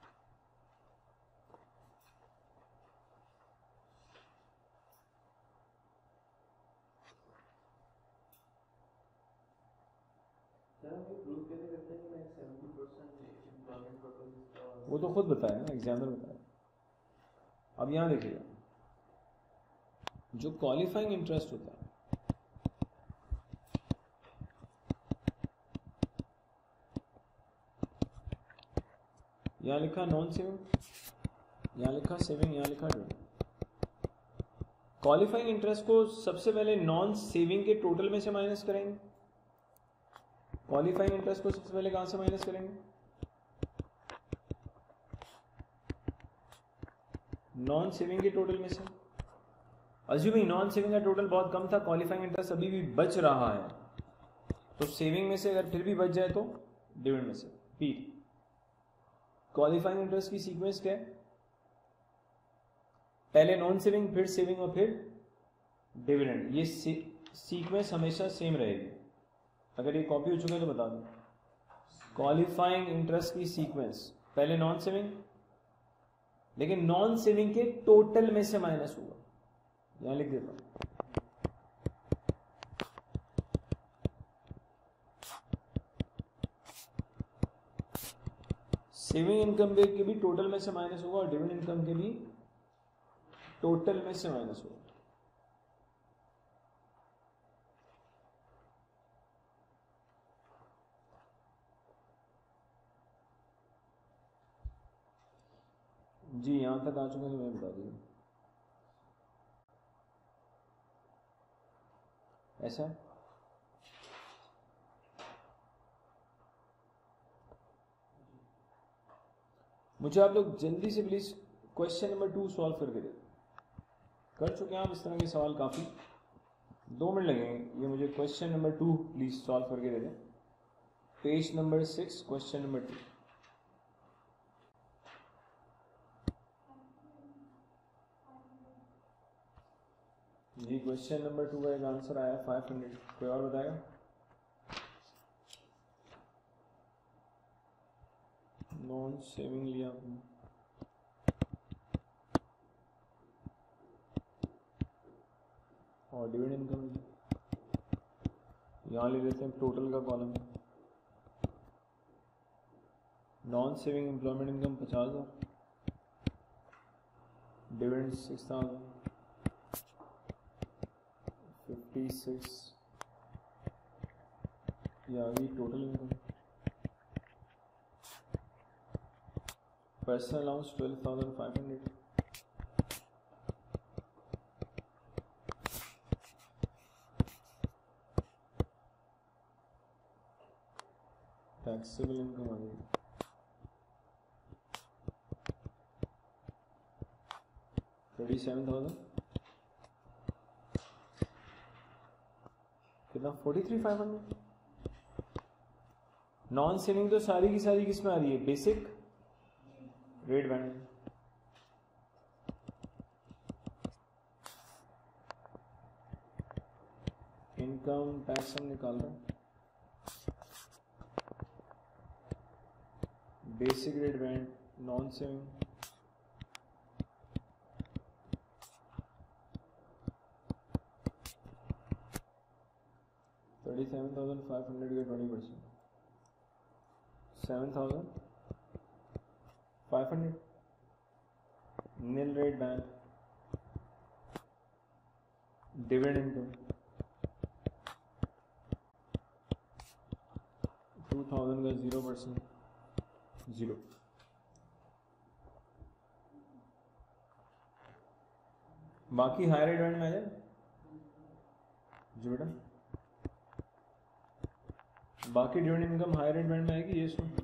वो तो खुद बताया ना, एग्जामिनर बताया। अब यहाँ देखिएगा, जो क्वालिफाइंग इंटरेस्ट होता है, यहाँ लिखा नॉन सेविंग, यहाँ लिखा सेविंग, यहाँ लिखा डिविडेंड। क्वालिफाइंग इंटरेस्ट को सबसे पहले नॉन सेविंग के टोटल में से माइनस करेंगे। क्वालिफाइंग इंटरेस्ट को सबसे पहले कहां से माइनस करेंगे? नॉन सेविंग के टोटल में से। अज्यूमिंग नॉन सेविंग का टोटल बहुत कम था, क्वालिफाइंग इंटरेस्ट अभी भी बच रहा है, तो सेविंग में से अगर फिर भी बच जाए तो डिविडेंड में से। पी क्वालिफाइंग इंटरेस्ट की सीक्वेंस क्या है? पहले नॉन सेविंग, फिर सेविंग और फिर डिविडेंड। ये सीक्वेंस हमेशा सेम रहेगी। अगर ये कॉपी हो चुका है तो बता दो। क्वालिफाइंग इंटरेस्ट की सीक्वेंस पहले नॉन सेविंग, लेकिन नॉन सेविंग के टोटल में से माइनस होगा। यहां लिख देता हूं, सेविंग इनकम के भी टोटल में से माइनस होगा और डिविडेंड इनकम के भी टोटल में से माइनस होगा। जी यहां तक आ चुका है, मैं बता दूंगा। ऐसा मुझे आप लोग जल्दी से प्लीज क्वेश्चन नंबर 2 सॉल्व करके दे। कर चुके हैं आप इस तरह के सवाल काफी, 2 मिनट लगेंगे। ये मुझे क्वेश्चन नंबर 2 प्लीज सॉल्व करके दे दें। Page number 6 question number 2। जी क्वेश्चन नंबर 2 का एक आंसर आया 500। कोई और बताएगा? नॉन सेविंग लिया आपने, और डिविडेंड इनकम यहाँ ले लेते हैं टोटल का column. Non saving employment income 50,000, dividend 6,000, 56, ये आ गई total income. Personal allowance 12,500, taxable income आ गई 37,000, कितना 43,500। नॉन सेविंग तो सारी की सारी किस में आ रही है? Basic rate band. Income tax हम निकाल रहे हैं, basic rate band, non saving, $37,500 के 20%, 7,500। Nil rate band, dividend income 2,000 का 0%, 0। बाकी हाई रेट बैंड में आ जाए जी बेटा। बाकी dividend income high rate band में आएगी। ये सुन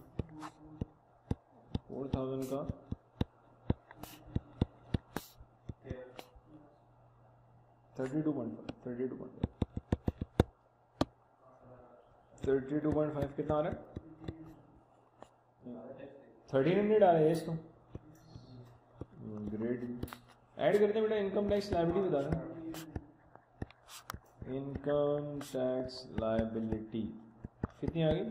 4,000 का 32.5 कितना आ रहा है? 1,300 आ रहा है इसको। ग्रेट। ऐड करते हैं बेटा, इनकम टैक्स लायबिलिटी बता रहे हैं। इनकम टैक्स लायबिलिटी कितनी आ गई?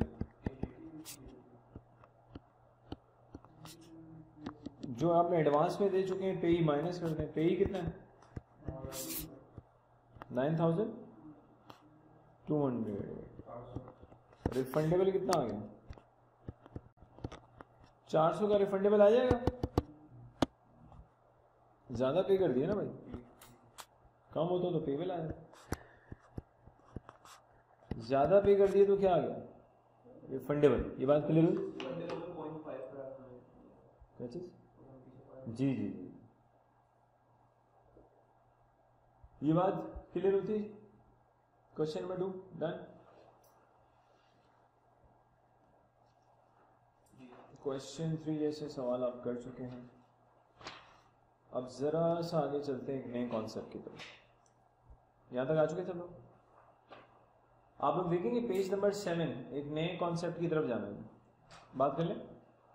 जो आपने एडवांस में दे चुके हैं पेई माइनस करते हैं। पेई कितना है? 9,200। रिफंडेबल कितना आ गया? 400 का रिफंडेबल आ जाएगा, ज्यादा पे कर दिया ना भाई, कम होता तो पेबल आया, ज्यादा पे कर दिया तो क्या आ गया रिफंडेबल। ये बात क्लियर हुई? क्या चीज? जी जी जी, ये बात क्लियर होती? Question number 2 done. क्वेश्चन 3 जैसे सवाल आप कर चुके हैं। अब जरा सा आगे चलते हैं एक नए कॉन्सेप्ट की तरफ। यहां तक आ चुके सब लोग? आप लोग देखेंगे पेज नंबर 7 एक नए कॉन्सेप्ट की तरफ जाना है, बात कर लें।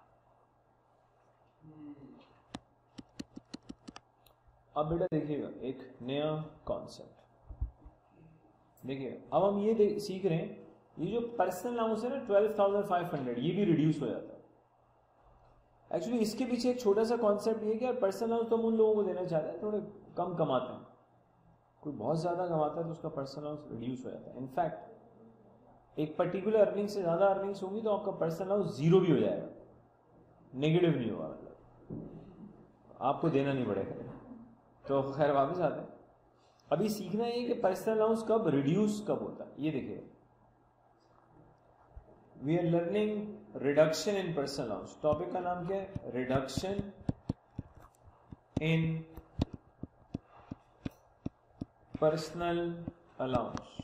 अब बेटा देखिएगा एक नया कॉन्सेप्ट देखिएगा। अब हम ये सीख रहे हैं, ये जो पर्सनल अलाउंस है ना 12,500, ये भी रिड्यूस हो जाता है। एक्चुअली इसके पीछे एक छोटा सा कॉन्सेप्ट ये कि यार पर्सनल अलाउंस तो हम उन लोगों को देना चाहते हैं थोड़े कम कमाते हैं, कोई बहुत ज्यादा कमाता है तो उसका पर्सनल अलाउंस रिड्यूस हो जाता है। इनफैक्ट एक पर्टिकुलर अर्निंग से ज्यादा अर्निंग्स होंगी तो आपका पर्सनल अलाउंस जीरो भी हो जाएगा, नेगेटिव नहीं होगा, मतलब आपको देना नहीं पड़ेगा। तो खैर वापस आते हैं, अभी सीखना है कि पर्सनल अलाउंस कब रिड्यूस कब होता है। ये देखिए, we are learning reduction in personal allowance. Topic का नाम क्या है? Reduction in personal allowance.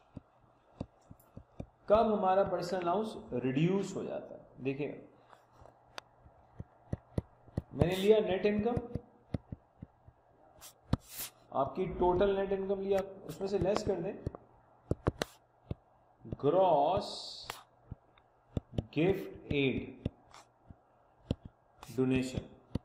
कब हमारा पर्सनल अलाउंस रिड्यूस हो जाता है? देखिए मैंने लिया नेट इनकम, आपकी टोटल नेट इनकम लिया, उसमें से लेस कर दें gross gift aid donation.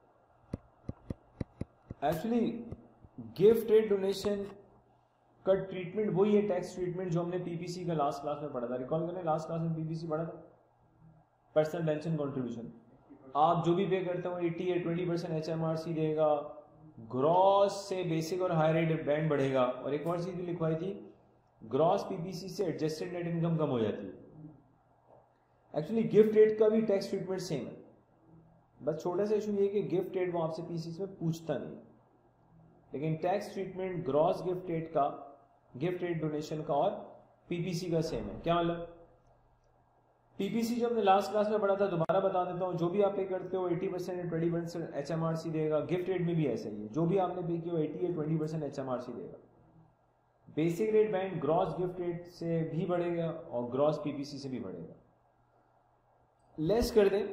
Actually gift aid donation का ट्रीटमेंट वही है, टैक्स ट्रीटमेंट जो हमने पीपीसी का लास्ट क्लास में पढ़ा था। रिकॉल करें, लास्ट क्लास में पीपीसी पढ़ा था, पर्सनल पेंशन कंट्रीब्यूशन। आप जो भी पे करते हो 80 या 20% HMRC देगा, ग्रॉस से बेसिक और हाई रेट बैंड बढ़ेगा। और एक और चीज भी लिखवाई थी, ग्रॉस पीपीसी से एडजस्टेड नेट इनकम कम हो जाती है। एक्चुअली गिफ्ट रेट का भी टैक्स ट्रीटमेंट सेम है, बस छोटा सा इशू ये कि गिफ्ट रेट वो आपसे पीसीसी में पूछता नहीं, लेकिन tax treatment gross gift rate का, गिफ्ट रेट डोनेशन का और पीपीसी का सेम है। क्या मतलब? पीपीसी जो हमने लास्ट क्लास में पढ़ा था, दोबारा बता देता हूं, जो भी आप पे करते हो 80% या 20% HMRC देगा। गिफ्ट रेट में भी ऐसा ही है, जो भी आपने पे किया 80 या 20% HMRC देगा। Basic rate band gross gift rate से भी बढ़ेगा और ग्रॉस पीपीसी से भी बढ़ेगा। लेस कर दें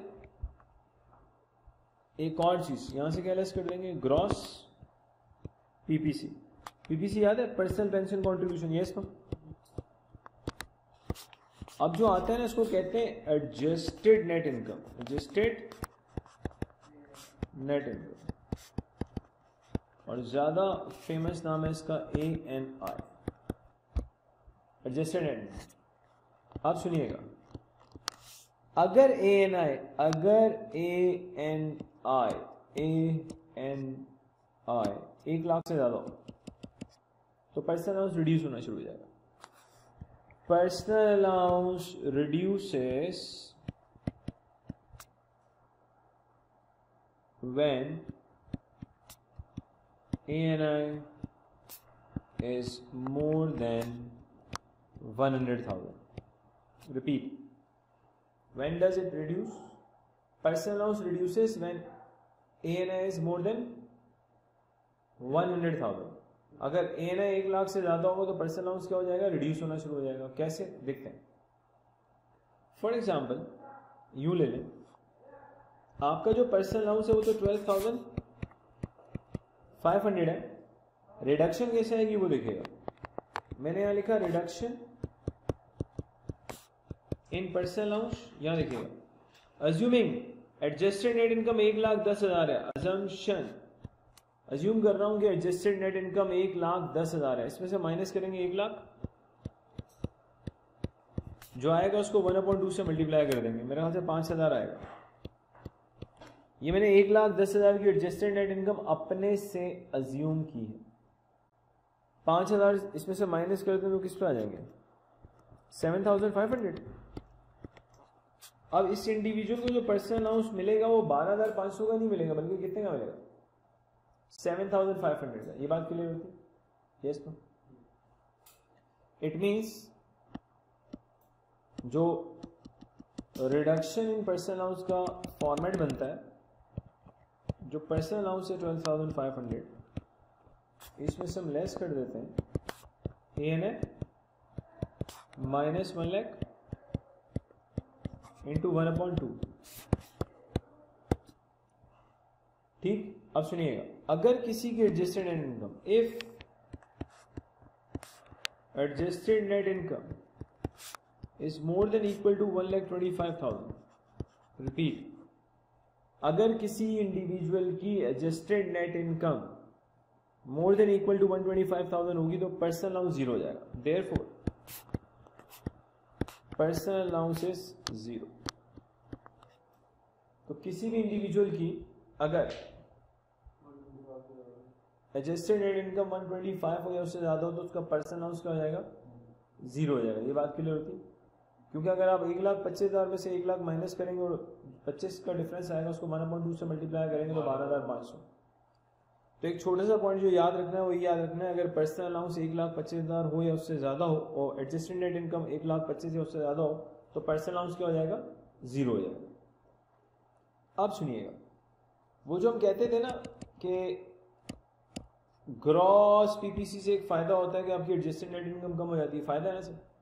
एक और चीज, यहां से क्या लेस कर देंगे? Gross PPC. पीपीसी याद है? Personal pension contribution. Yes no? अब जो आता है ना इसको कहते हैं adjusted net income. Adjusted net income, और ज्यादा फेमस नाम है इसका ANI, एडजस्टेड नेट इनकम। आप सुनिएगा, अगर ANI 1 लाख से ज्यादा हो तो पर्सनल अलाउंस रिड्यूस होना शुरू हो जाएगा। Personal allowance reduces when ANI is more than 100,000. Repeat. When does it reduce? Personal allowance reduces when ANI is more than 100,000. अगर ANI 1 लाख से ज्यादा होगा तो पर्सनल अलाउंस क्या हो जाएगा? रिड्यूस होना शुरू हो जाएगा। कैसे? देखते हैं। फॉर एग्जाम्पल यूं ले लें, आपका जो पर्सनल अलाउंस है वो तो 12,500 है। रिडक्शन कैसे आएगी वो देखिएगा। मैंने यहां लिखा रिडक्शन इन पर्सनल अलाउंस। यहां देखिएगा, अज्यूमिंग एडजस्टेड नेट इनकम 1,10,000 है। अजम्पशन, अज्यूम कर रहा हूं कि एडजस्टेड नेट इनकम 1,10,000 है। इसमें से माइनस करेंगे 1 लाख, जो आएगा उसको 1/2 से मल्टीप्लाई कर देंगे, मेरे ख्याल से 5,000 आएगा। ये मैंने 1,10,000 की एडजस्टेड नेट इनकम अपने से अज्यूम की है। 5,000 इसमें से माइनस कर दें तो किस पे आ जाएंगे? 7,500। अब इस इंडिविजुअल को जो पर्सनल अलाउंस मिलेगा वो 12,500 का नहीं मिलेगा, बल्कि कितने का मिलेगा? 7,500 का। ये बात क्लियर होती है? Yes no? इट मीन्स जो रिडक्शन इन पर्सनल अलाउंस का फॉर्मेट बनता है, जो पर्सनल अलाउंस है 12,500, इसमें से हम लेस कर देते हैं ANA माइनस 1 लाख इंटू 1/2। ठीक, अब सुनिएगा, अगर किसी की adjusted net income, if adjusted net income is more than equal to 1,25,000, repeat, अगर किसी इंडिविजुअल की adjusted net income more than equal to 125,000 होगी तो पर्सनल अलाउंस जीरो हो जाएगा। Therefore personal allowance is zero. तो किसी भी इंडिविजुअल की अगर एडजस्टेड नेट इनकम 125 हो या उससे ज्यादा हो तो उसका पर्सनल अलाउंस क्या हो जाएगा? जीरो हो जाएगा। ये बात क्लियर होती है? क्योंकि अगर आप 1,25,000 में से 1 लाख माइनस करेंगे और 25 का डिफरेंस आएगा, उसको 1/2 से मल्टीप्लाई करेंगे तो 12,500। तो एक छोटा सा पॉइंट जो याद रखना है वो याद रखना है, अगर पर्सनल अलाउंस 1,25,000 हो या उससे ज्यादा हो और एडजस्टेड नेट इनकम 1,25,000 या उससे ज्यादा हो तो पर्सनल अलाउंस क्या हो जाएगा? जीरो हो जाएगा। अब सुनिएगा, वो जो हम कहते थे ना कि ग्रॉस पीपीसी से एक फायदा होता है कि आपकी एडजस्टेड नेट इनकम कम हो जाती है, फायदा है ना सर?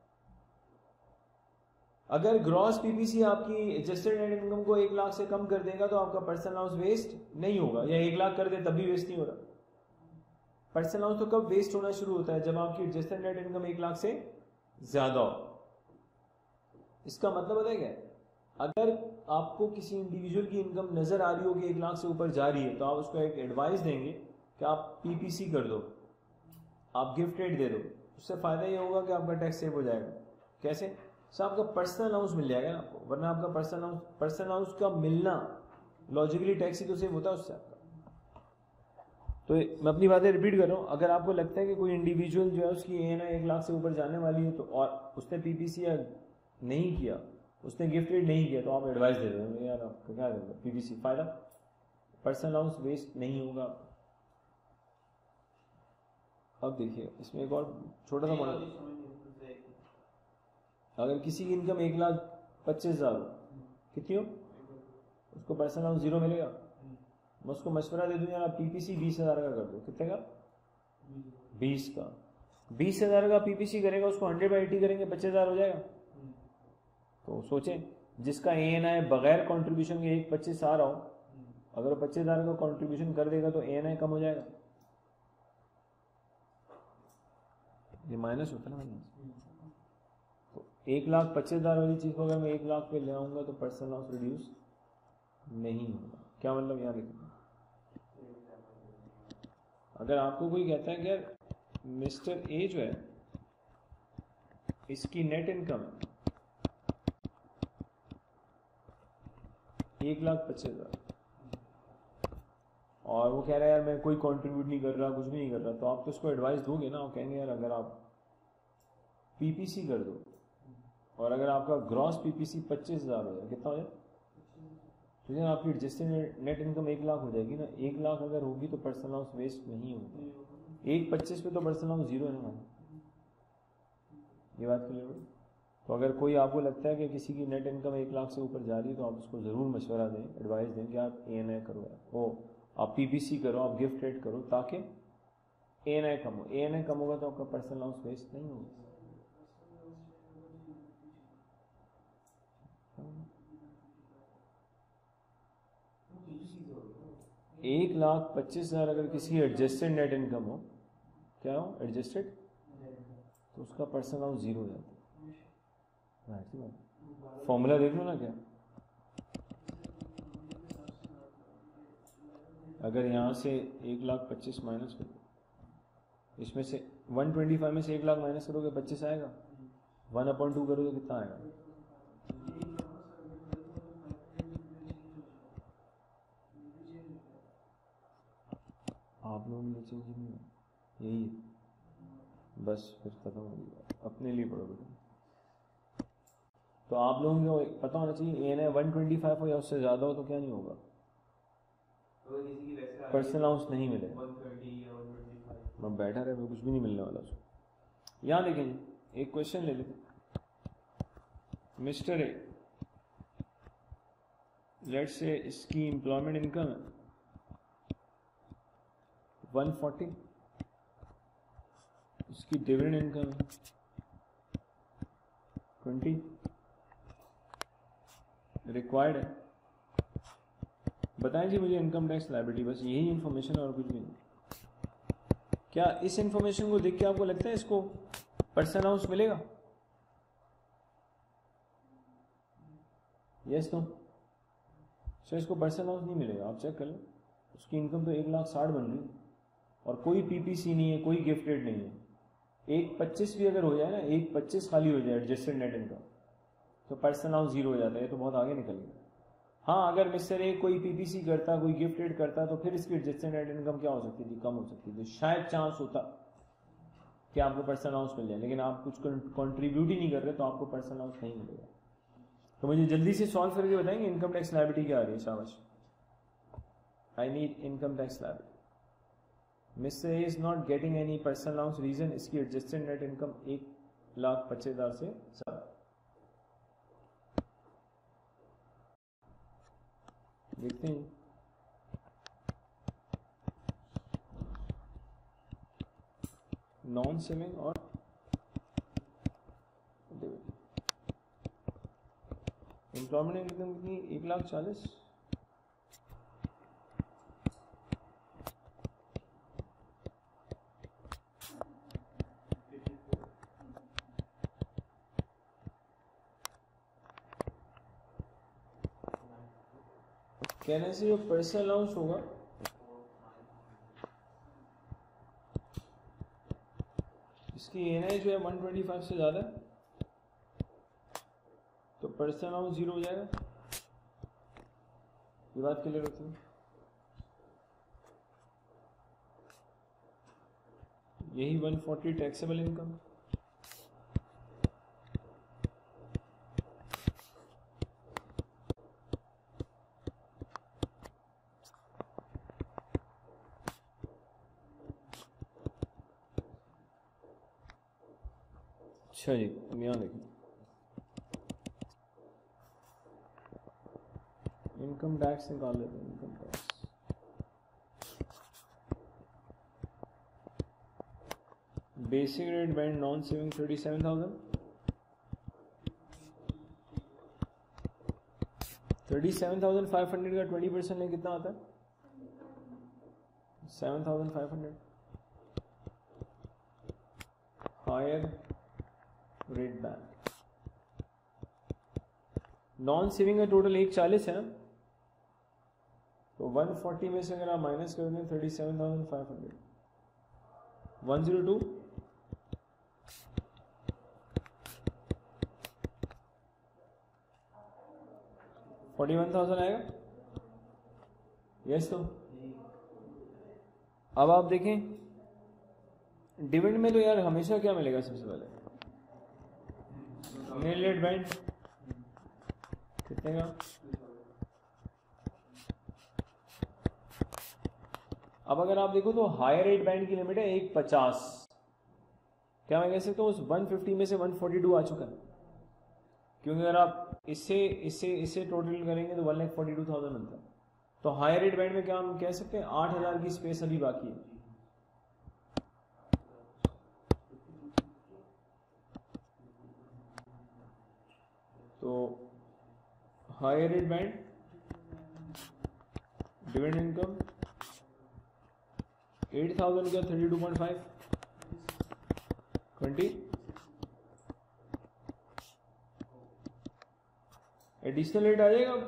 अगर ग्रॉस पीपीसी आपकी एडजस्टेड नेट इनकम को 1 लाख से कम कर देगा तो आपका पर्सनल अलाउंस वेस्ट नहीं होगा, या 1 लाख कर दे तब भी वेस्ट नहीं हो रहा। पर्सनल अलाउंस तो कब वेस्ट होना शुरू होता है? जब आपकी एडजस्टेड नेट इनकम 1 लाख से ज्यादा हो। इसका मतलब पता है क्या है? अगर आपको किसी इंडिविजुअल की इनकम नजर आ रही हो कि 1 लाख से ऊपर जा रही है तो आप उसको एक एडवाइस देंगे कि आप पीपीसी कर दो, आप गिफ्ट रेट दे दो। उससे फायदा ये होगा कि आपका टैक्स सेव हो जाएगा। कैसे? सो आपका पर्सनल अलाउंस मिल जाएगा ना आपको, वरना आपका पर्सनल अलाउंस का मिलना लॉजिकली टैक्स ही तो सेव होता है उससे आपका। तो मैं अपनी बातें रिपीट कर रहा हूँ, अगर आपको लगता है कि कोई इंडिविजुअल जो है उसकी ANI 1 लाख से ऊपर जाने वाली है तो और उसने पीपीसी नहीं किया, उसने गिफ्ट रेट नहीं किया, तो आप एडवाइस दे दो यार आपको क्या देगा पीपीसी, फायदा, पर्सनल अलाउंस वेस्ट नहीं होगा। अब देखिए इसमें एक और छोटा सा मॉडल, अगर किसी की इनकम 1,25,000 हो, कितनी हो, उसको पर्सनल अलाउंस जीरो मिलेगा। मैं उसको मशवरा दे दूं यार आप पीपीसी 20,000 का कर दो, कितने का? 20 का। 20,000 का पीपीसी करेगा, उसको 100/80 करेंगे 25,000 हो जाएगा। तो सोचें, जिसका ANI बगैर कंट्रीब्यूशन के 1,25 आ रहा हो, अगर 25,000 का कंट्रीब्यूशन कर देगा तो ANI कम हो जाएगा। ये माइनस होता है ना माइनस। 1,25,000 वाली चीज को अगर मैं 1 लाख पे ले आऊंगा तो पर्सनल अलाउंस रिड्यूस नहीं होगा। क्या मतलब? यहाँ लिखना, अगर आपको कोई कहता है कि यार मिस्टर ए जो है इसकी नेट इनकम 1,25,000 और वो कह रहा है यार मैं कोई कंट्रीब्यूट नहीं कर रहा, कुछ भी नहीं कर रहा, तो आप तो उसको एडवाइस दोगे ना, आप कहेंगे यार अगर आप पीपीसी कर दो और अगर आपका ग्रॉस पीपीसी 25,000 हो जाए, कितना हो जाए? तो यार आपकी एडजस्टेड नेट इनकम 1 लाख हो जाएगी ना। 1 लाख अगर होगी तो पर्सनल अलाउंस वेस्ट नहीं होगी। 1,25 पे तो पर्सनल अलाउंस जीरो है ना। ये बात क्लियर हुई? तो अगर कोई आपको लगता है कि किसी की नेट इनकम 1 लाख से ऊपर जा रही है तो आप उसको ज़रूर मशवरा दें, एडवाइस दें कि आप ANI करो यार, वो आप पीपीसी करो, आप गिफ्ट रेट करो, ताकि ANI कम हो। ANI कम होगा तो आपका पर्सनल अलाउंस वेस्ट नहीं होगा। 1,25,000 अगर किसी एडजस्टेड नेट इनकम हो, क्या हो एडजस्टेड, तो उसका पर्सनल अलाउंस जीरो हो जाता है। फॉर्मूला देख लो ना क्या, अगर यहाँ से 1,25,000 माइनस करो, इसमें से 125 में से 1 लाख माइनस करोगे 25 आएगा, 1/2 करोगे कितना आएगा? आप लोगों के लिए चेंज नहीं है, यही है बस, फिर खत्म हो गया। अपने लिए पढ़ो बेटा। तो आप लोगों को पता होना चाहिए ANI 125 हो या उससे ज़्यादा हो तो क्या नहीं होगा, पर्सनल अलाउंस नहीं मिलेगा। 130 या 125 मैं बैठा रहे कुछ भी नहीं मिलने वाला उसको। यहाँ देखें एक क्वेश्चन ले लेते, मिस्टर ए, लेट्स से इसकी एम्प्लॉयमेंट इनकम है 140, इसकी डिविडेंड इनकम है 20, रिक्वायर्ड है। बताएं जी मुझे इनकम टैक्स लायबिलिटी, बस यही इन्फॉर्मेशन और कुछ भी नहीं। क्या इस इन्फॉर्मेशन को देख के आपको लगता है इसको पर्सनल अलाउंस मिलेगा? Yes no? सो इसको पर्सनल अलाउंस नहीं मिलेगा। आप चेक कर लो, उसकी इनकम तो 1,60,000 बन रही है और कोई PPC नहीं है, कोई गिफ्टेड नहीं है। 1,25 भी अगर हो जाए ना, 1,25 खाली हो जाए एडजस्टेड नेट इनकम, तो पर्सनल अलाउंस 0 हो जाता है। तो बहुत आगे निकल गया। हाँ, अगर मिस्टर ए कोई PPC करता, कोई गिफ्टेड करता, तो फिर इसकी एडजस्टेड नेट इनकम क्या हो सकती थी? कम हो सकती थी। शायद चांस होता कि आपको पर्सनल अलाउंस मिल जाए, लेकिन आप कुछ कंट्रीब्यूट ही नहीं कर रहे तो आपको पर्सनल अलाउंस नहीं मिलेगा। तो मुझे जल्दी से सॉल्व करके बताएंगे इनकम टैक्स लायबिलिटी क्या आ रही है? शाबाश, I need income tax liability. Mister A is not getting any personal allowance, reason इसकी एडजस्टेड नेट इनकम 1,25,000 से ज्यादा। देखते हैं नॉन सेविंग और एम्प्लॉयमेंट इनकम कितनी? 1,40,000। कहने से जो पर्सनल अलाउंस होगा इसकी ANI जो है 125 से ज़्यादा है, तो पर्सनल अलाउंस 0 हो जाएगा। ये बात क्लियर होती है? यही 140 टैक्सेबल इनकम। अच्छा जी, अब यहाँ देखें इनकम टैक्स निकाल लेते हैं। Income tax basic rate band non saving 37,000, 37,500 का 20% में कितना आता है? 7,500। Higher rate band non saving का टोटल 140 है ना, तो 140 में से अगर आप माइनस कर दें 37,500, 102 41,000 आएगा। यस तो अब आप देखें डिविडेंड में तो यार हमेशा क्या मिलेगा? सबसे पहले नील रेट बैंड कितने का? अब अगर आप देखो तो हायर रेट बैंड की लिमिट है 150। क्या मैं कह सकता हूँ उस 150 में से 142 आ चुका है, क्योंकि अगर आप इससे टोटल करेंगे तो 1,42,000 बनता है। तो हायर रेट बैंड में क्या हम कह सकते हैं 8,000 की स्पेस अभी बाकी है। तो higher rate band dividend income 8,000 का 32.5 20 एडिशनल रेट आ जाएगा।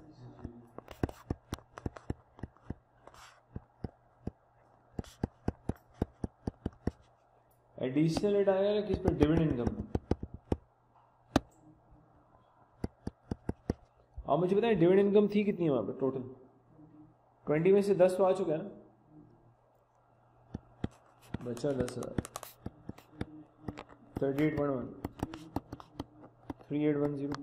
एडिशनल रेट आएगा किस पे? Dividend income. आप मुझे बताएं डिविडेंड इनकम थी कितनी है वहां पे टोटल? 20 में से 10 तो आ चुका है ना, बचा 10,000। 38.1 3810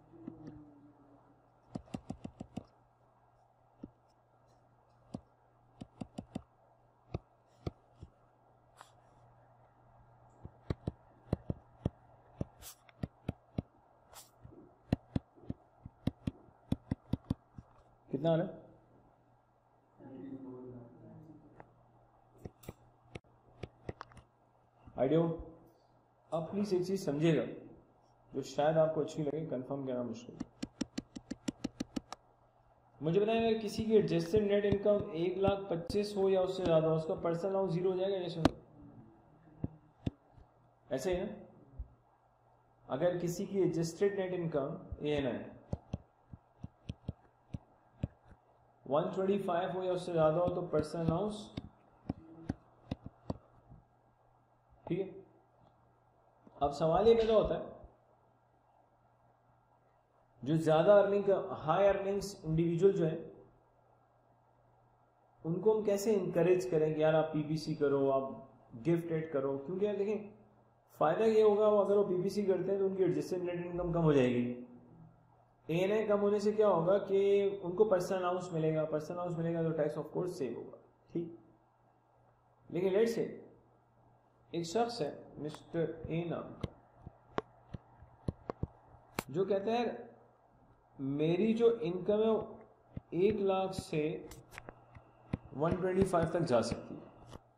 कितना आ रहा है? आइडिया? अब प्लीज एक चीज समझिएगा जो शायद आपको अच्छी लगे, कंफर्म करना मुश्किल। मुझे बताएं, अगर किसी की एडजस्टेड नेट इनकम 1,25,000 हो या उससे ज्यादा, उसका पर्सनल अलाउंस 0 हो जाएगा जैसे? ऐसे है ना? अगर किसी की एडजस्टेड नेट इनकम ANI 125 हो या उससे ज्यादा हो तो पर्सनल अलाउंस, ठीक है। अब सवाल ये पैदा होता है, जो ज्यादा अर्निंग, हाई अर्निंग्स इंडिविजुअल जो है, उनको हम कैसे इंकरेज करें कि यार आप PPC करो, आप गिफ्ट एड करो? क्योंकि यार देखें, फायदा ये होगा, अगर वो PPC करते हैं तो उनकी एडजस्टेड नेट इनकम कम हो जाएगी। ANI कम होने से क्या होगा कि उनको पर्सनल अलाउंस मिलेगा, पर्सनल अलाउंस मिलेगा तो टैक्स ऑफ कोर्स सेव होगा, ठीक। लेकिन लेट्स से एक शख्स है मिस्टर A नाम का, जो कहता है मेरी जो इनकम है 1 लाख से 125 तक जा सकती है।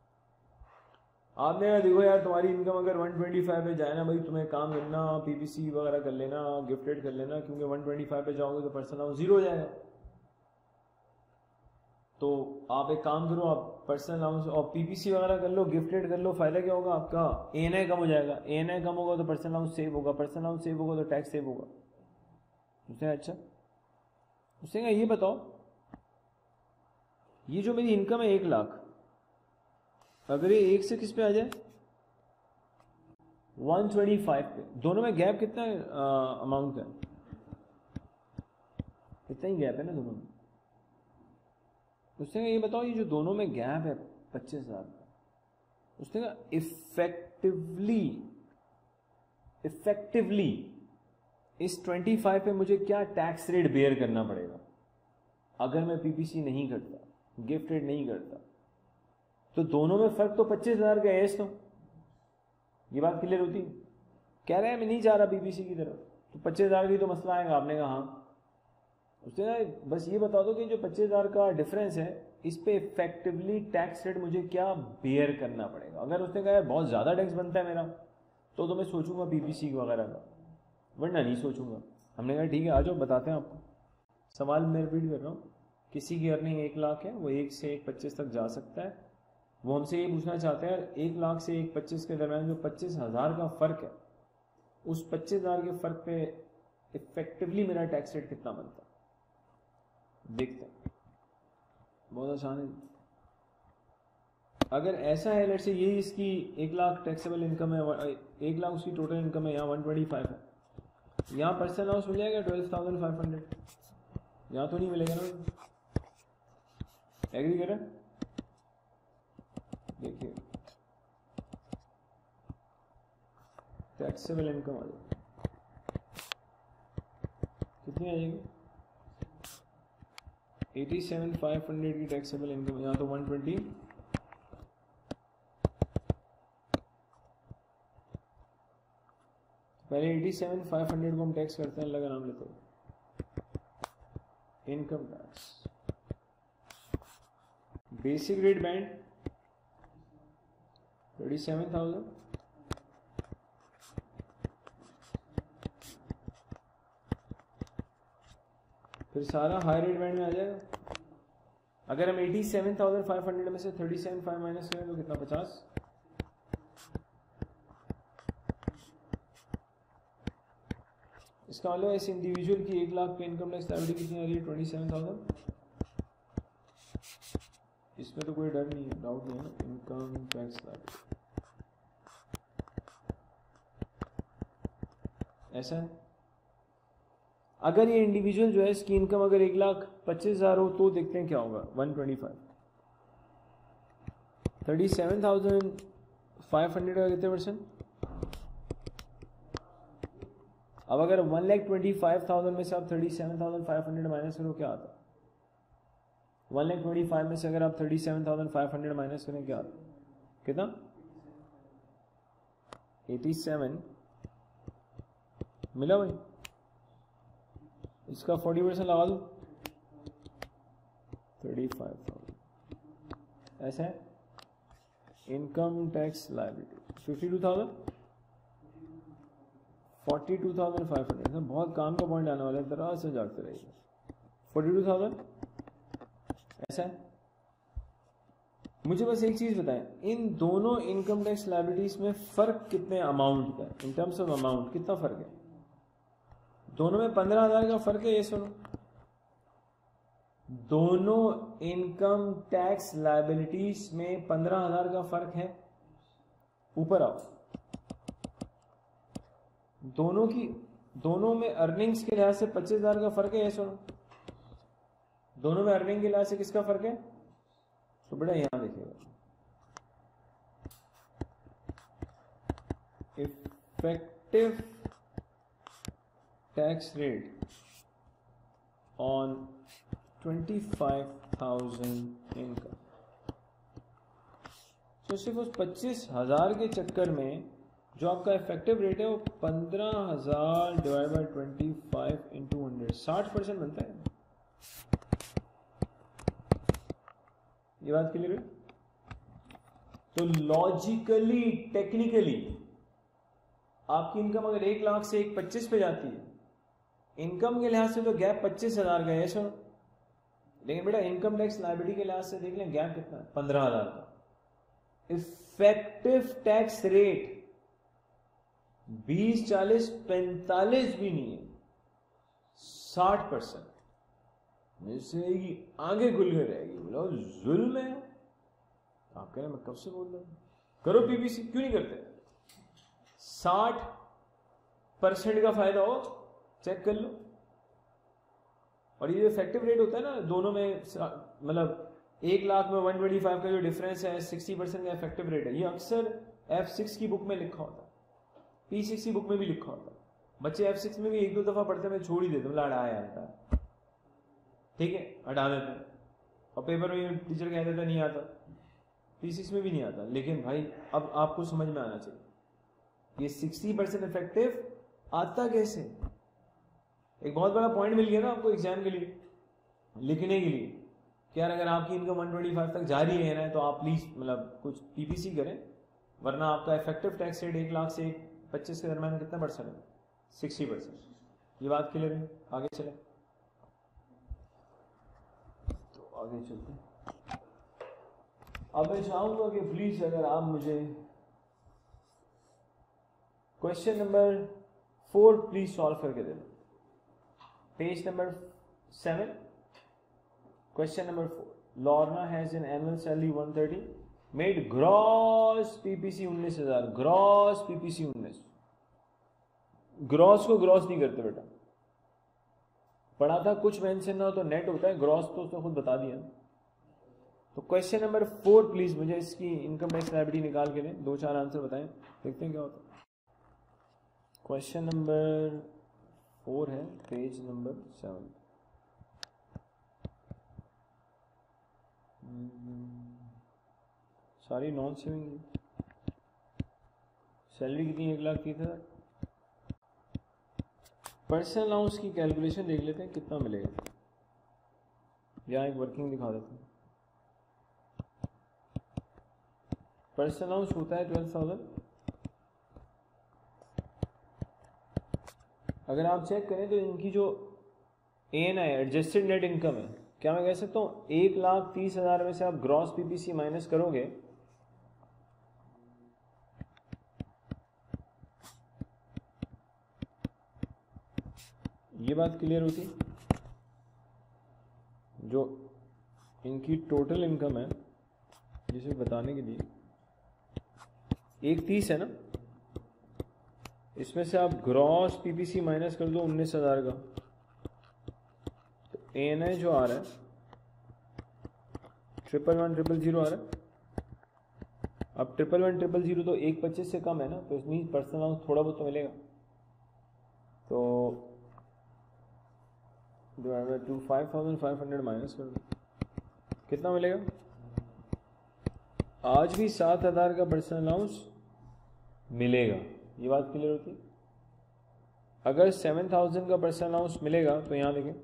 आपने कहा देखो यार, तुम्हारी इनकम अगर 125 पे जाए ना भाई, तुम्हें काम करना, PPC वगैरह कर लेना, गिफ्टेड कर लेना, क्योंकि 125 पे जाओगे तो पर्सनल अलाउंस 0 हो जाएगा। तो आप एक काम करो, आप पर्सनल अलाउंस और PPC वगैरह कर लो, गिफ्टेड कर लो, फायदा क्या होगा आपका? ANI कम हो जाएगा, ANI कम होगा तो पर्सनल अलाउंस सेव होगा, पर्सनल अलाउंस सेव होगा तो टैक्स सेव होगा। उसने अच्छा, उसने कहा ये बताओ, ये जो मेरी इनकम है 1 लाख, अगर ये 1 से किस पे आ जाए? 125 पे, दोनों में गैप कितना है अमाउंट का? इतना ही गैप है ना दोनों में। उसने कहा ये बताओ, ये जो दोनों में गैप है 25,000 का, उसने कहा इफेक्टिवली इस 25 पे मुझे क्या टैक्स रेट बेयर करना पड़ेगा अगर मैं PPC नहीं करता, गिफ्ट रेट नहीं करता? तो दोनों में फर्क तो 25,000 का है। तो ये बात क्लियर होती? कह रहे हैं मैं नहीं जा रहा PPC की तरफ, तो 25,000 की तो मसला आएगा। आपने कहा हाँ। उसने कहा बस ये बता दो कि जो 25,000 का डिफरेंस है, इस पे इफेक्टिवली टैक्स रेट मुझे क्या बेयर करना पड़ेगा? अगर उसने कहा बहुत ज़्यादा टैक्स बनता है मेरा, तो मैं सोचूंगा PPC वगैरह का, वरना नहीं सोचूंगा। हमने कहा ठीक है, आ जाओ बताते हैं आपको। सवाल मैं रिपीट कर रहा हूँ, किसी की अर्निंग 1 लाख है, वो 1 से 1,25 तक जा सकता है। वो हमसे ये पूछना चाहते हैं 1 लाख से 1,25 के दरम्यान जो 25,000 का फ़र्क है, उस 25,000 के फ़र्क पे इफेक्टिवली मेरा टैक्स रेट कितना बनता है? देखते हैं, बहुत आसान है। अगर ऐसा है, लेट्स से ये इसकी 1 लाख टैक्सेबल इनकम है, 1 लाख उसकी टोटल इनकम है, यहाँ 125 है, यहाँ पर्सनल अलाउंस मिल जाएगा 12,500, यहाँ तो नहीं मिलेगा ना? एग्री करें? देखिए टैक्सेबल इनकम आ जाएगी, कितनी आ जाएगी? 87,500 की टैक्सेबल इनकम, यहाँ तो 120, पहले 87,500 को हम टैक्स करते हैं, लगा नाम लेते हैं income tax. Basic rate band 37,000, फिर सारा हाई रेट बैंड में आ जाएगा। अगर हम 87,500 में से 37,500 माइनस करें तो कितना? 50। इसका मतलब इस इंडिविजुअल की 1 लाख पे इनकम टैक्स लायबिलिटी कितनी आ रही है? 27,000। इसमें तो कोई डर नहीं है, डाउट नहीं है ना, इनकम टैक्स लायबिलिटी ऐसा है। अगर ये इंडिविजुअल जो है, इसकी इनकम अगर 1,25,000 हो तो देखते हैं क्या होगा। 125 37,500 का कितने %? अब अगर 1,25,000 में से आप 37,500 माइनस करो क्या आता? 1,25,000 में से अगर आप 37,500 माइनस करें क्या आता? कितना? 87 मिला भाई? इसका 40% लगा दो, 35,000 ऐसा है। Income tax liability 52,000, 42,500। बहुत काम का पॉइंट आने वाला है, तरह से जागते रहिए। 42,000 ऐसा है। मुझे बस एक चीज बताएं, इन दोनों इनकम टैक्स लायबिलिटीज में फर्क कितने अमाउंट का है? इन टर्म्स ऑफ अमाउंट कितना फर्क है? दोनों में 15,000 का फर्क है। ये सुनो, दोनों इनकम टैक्स लायबिलिटीज में 15,000 का फर्क है। ऊपर आओ। दोनों में अर्निंग्स के लिहाज से 25,000 का फर्क है। ये सुनो, दोनों में अर्निंग के लिहाज से किसका फर्क है? तो बेटा यहां देखिएगा, effective tax rate on 25,000 income. तो सिर्फ उस 25,000 के चक्कर में जो आपका इफेक्टिव रेट है वो 15,000 डिवाइड बाई 25 इंटू 100, 60% बनता है। ये बात क्लियर है? तो लॉजिकली टेक्निकली आपकी इनकम अगर 1 लाख से 1,25 पे जाती है, इनकम के लिहाज से तो गैप 25,000 का है सर, लेकिन बेटा इनकम टैक्स लायबिलिटी के लिहाज से देख लें गैप कितना है? 15,000 का। इफेक्टिव टैक्स रेट 20, 40, 45 भी नहीं है, 60%। मिसेगी आगे खुल कर रहेगी। बोला जुल्म है। आप कह रहे मैं कब से बोल रहा हूं करो पीपीसी, क्यों नहीं करते? 60% का फायदा हो, चेक कर लो। और ये जो इफेक्टिव रेट होता है ना दोनों में, मतलब 1 लाख में 125 का जो डिफरेंस है 60% का इफेक्टिव रेट है। ये अक्सर F6 की बुक में लिखा होता है, P6 की बुक में भी लिखा होता है। बच्चे F6 में भी 1-2 दफा पढ़ते मैं छोड़ ही देते, मतलब हटाया जाता है, ठीक है, हटा देते हैं। और पेपर में टीचर कह देता नहीं आता, P6 में भी नहीं आता। लेकिन भाई अब आपको समझ में आना चाहिए ये 60% इफेक्टिव आता कैसे। एक बहुत बड़ा पॉइंट मिल गया ना आपको एग्जाम के लिए, लिखने के लिए कि यार अगर आपकी इनकम 125 तक जा रही है ना, तो आप प्लीज मतलब कुछ पीपीसी करें, वरना आपका इफेक्टिव टैक्स रेट 1 लाख से 1,25 के दरम्यान कितना % है? 60%। ये बात क्लियर है? आगे चले तो आगे चलते हैं। अब मैं चाहूंगा कि प्लीज अगर आप मुझे क्वेश्चन नंबर 4 प्लीज सॉल्व करके दे दो। Page number 7, question number 4। Lorna has an annual salary 130, made gross PPC 19,000। Gross PPC 19, gross को ग्रॉस नहीं करते बेटा, पढ़ा था कुछ मेंशन ना हो तो नेट होता है, ग्रॉस तो उसने खुद बता दिया। तो क्वेश्चन नंबर 4 प्लीज मुझे इसकी इनकम टैक्स लायबिलिटी निकाल के दें, 2-4 आंसर बताएं, देखते हैं क्या होता है। क्वेश्चन नंबर 4 है पेज नंबर 7। सारी नॉन सेविंग। सैलरी कितनी? 1,30,000। पर्सनल अलाउंस की कैलकुलेशन देख लेते हैं कितना मिलेगा। यहाँ एक वर्किंग दिखा देते हैं। पर्सनल अलाउंस होता है 12,000। अगर आप चेक करें तो इनकी जो ANI एडजस्टेड नेट इनकम है, क्या मैं कह सकता हूँ 1,30,000 में से आप ग्रॉस पीपीसी माइनस करोगे ये बात क्लियर होती। जो इनकी टोटल इनकम है जिसे बताने के लिए 1,30 है ना, इसमें से आप ग्रॉस पीपीसी माइनस कर दो 19,000 का, तो ANI जो आ रहा है 111,000 आ रहा है। अब 111,000 तो 1,25 से कम है ना, तो इसमें पर्सनल अलाउंस थोड़ा बहुत तो मिलेगा। तो 5,500 माइनस कर दो, कितना मिलेगा? आज भी 7,000 का पर्सनल अलाउंस मिलेगा, ये बात क्लियर होती है। अगर 7,000 का पर्सनल अलाउंस मिलेगा तो यहां देखें,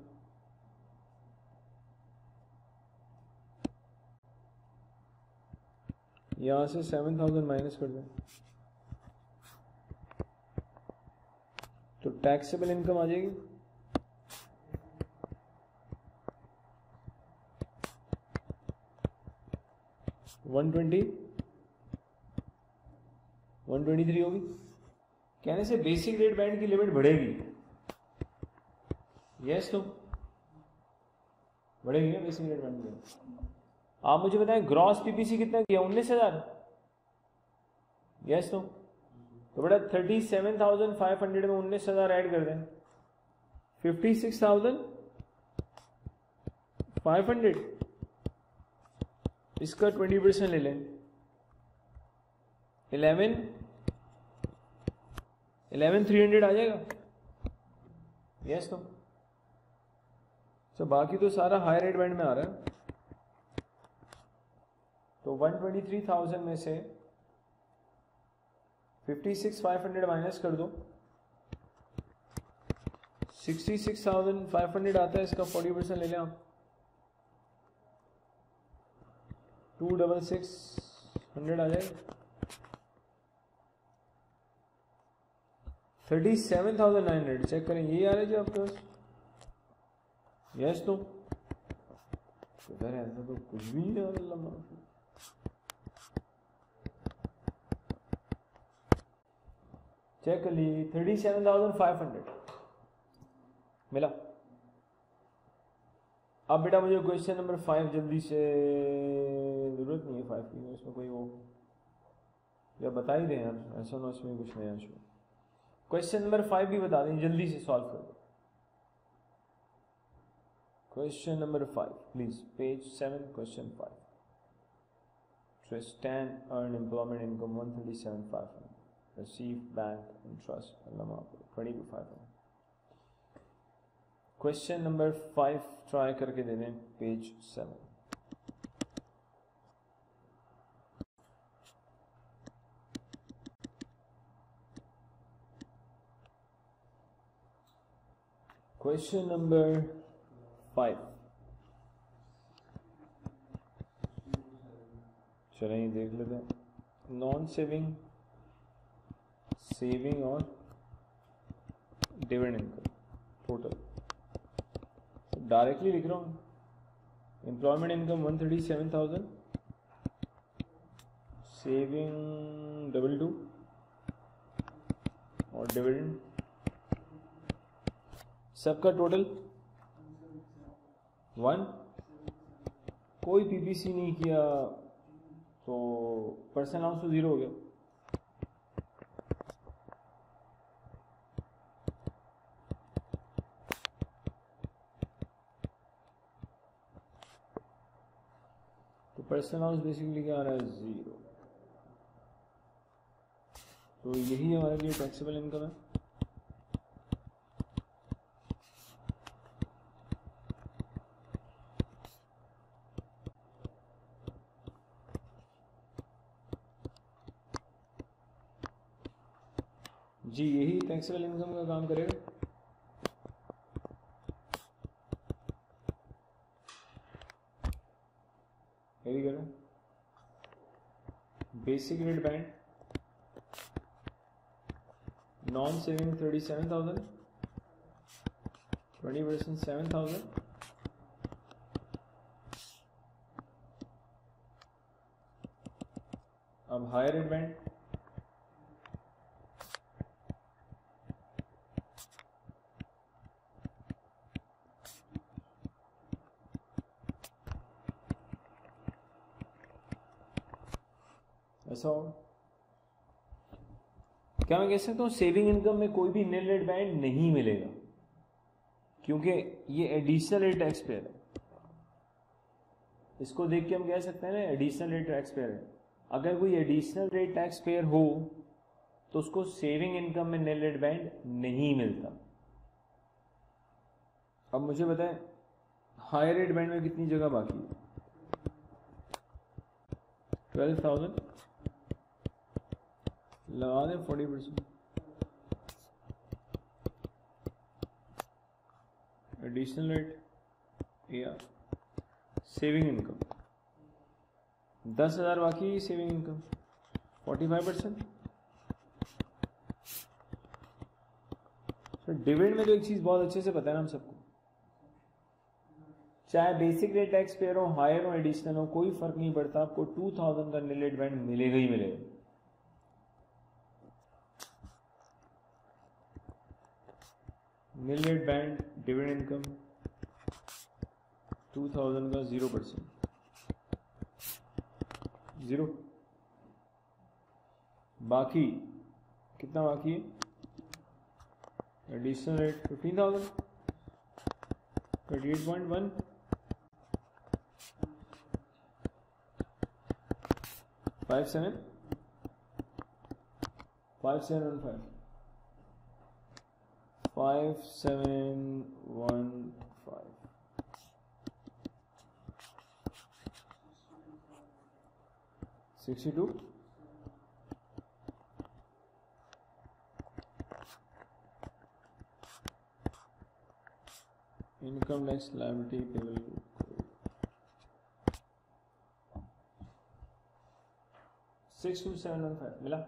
यहां से 7,000 माइनस कर दें तो टैक्सेबल इनकम आ जाएगी 123 होगी। कहने से बेसिक रेट बैंड की लिमिट बढ़ेगी, यस तो बढ़ेगी ना बेसिक रेट बैंड की। आप मुझे बताएं ग्रॉस पीपीसी कितना किया? 19,000, यस तो बेटा 37,500 में 19,000 ऐड कर दें, 56,500, इसका 20% ले लें, 11,300 आ जाएगा, यस तो बाकी तो सारा हाई रेट बैंड में आ रहा है। तो 123,000 में से 56,500 माइनस कर दो, 66,500 आता है, इसका 40% ले लें आप, 266,100 आ जाएगा, 37,900 चेक करें, यही आ रहा है जी आपके पास, यस तो इधर ऐसा तो कुछ भी नहीं आ रहा। चेक कर ली, 37,500 मिला। अब बेटा मुझे क्वेश्चन नंबर 5 जल्दी से, जरूरत नहीं है 5 की, इसमें कोई वो या बता ही दें यार, ऐसा ना इसमें कुछ नया शो। क्वेश्चन नंबर 5 भी बता दें, जल्दी से सॉल्व कर दो। Question number 5 please, page 7, question 5। Tristan earned employment income 137,500, receive bank interest 22,500। Question number 5 try करके दे दें, पेज 7। क्वेश्चन नंबर 5, चलें देख लेते हैं। नॉन सेविंग, सेविंग और डिविडेंड इनकम टोटल डायरेक्टली लिख रहा हूँ। एम्प्लॉयमेंट इनकम 137,000, सेविंग 22 और डिविडेंड सबका टोटल 1। कोई पीपीसी नहीं किया तो पर्सनल अलाउंस तो 0 हो गया। तो पर्सनल अलाउंस बेसिकली क्या आ रहा है? 0। तो यही हमारे लिए टैक्सेबल इनकम है। जी यही टैक्सेबल इनकम का काम करेगा। यही करें। Basic rate band, non saving 37,000, 20% 7,000, अब हायर रेट बैंड, ऐसा हो। क्या मैं कह सकता हूँ सेविंग इनकम में कोई भी नील रेट बैंड नहीं मिलेगा, क्योंकि ये एडिशनल रेट टैक्स पेयर है। इसको देख के हम कह सकते हैं ना एडिशनल रेट टैक्स पेयर है। अगर कोई एडिशनल रेट टैक्स पेयर हो तो उसको सेविंग इनकम में नील रेट बैंड नहीं मिलता। अब मुझे बताएं हायर रेट बैंड में कितनी जगह बाकी है? 12,000 लगा दें 40%। एडिशनल रेट या सेविंग इनकम 10,000 बाकी, सेविंग इनकम 45%। तो डिविडेंड में तो एक चीज बहुत अच्छे से पता है ना हम सबको, चाहे बेसिक रेट टैक्स पेयर हो, हायर हो, एडिशनल हो, कोई फर्क नहीं पड़ता, आपको 2000 का नील रेट बैंड मिलेगा ही मिलेगा। Nil rate band dividend income 2000 का 0%, 0। बाकी कितना बाकी है? Additional rate 15,000, 38.1, 5715, 5715, 62, income tax liability payable 62715 मिला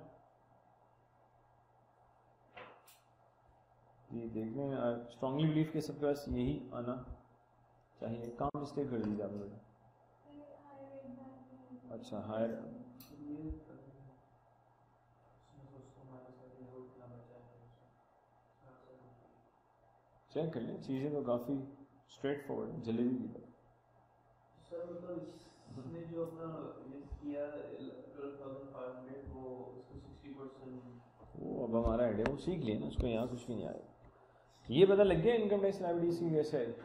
जी। देख रहे हैं, स्ट्रांगली बिलीव के सबके पास यही आना चाहिए। काम मिस्टेक कर दीजिए आपने बेटा। अच्छा हायर, चेक कर लें, चीज़ें तो काफ़ी स्ट्रेट फॉरवर्ड है, जलेबी की तरह। सर मतलब इसने जो अपना लिस्ट किया 12,500 वो उसको 60%, वो अब हमारा आइडिया वो सीख लिया ना, उसको यहाँ कुछ भी नहीं आएगा। ये पता लग गया इनकम टैक्स लायबिलिटीज की कैसे है।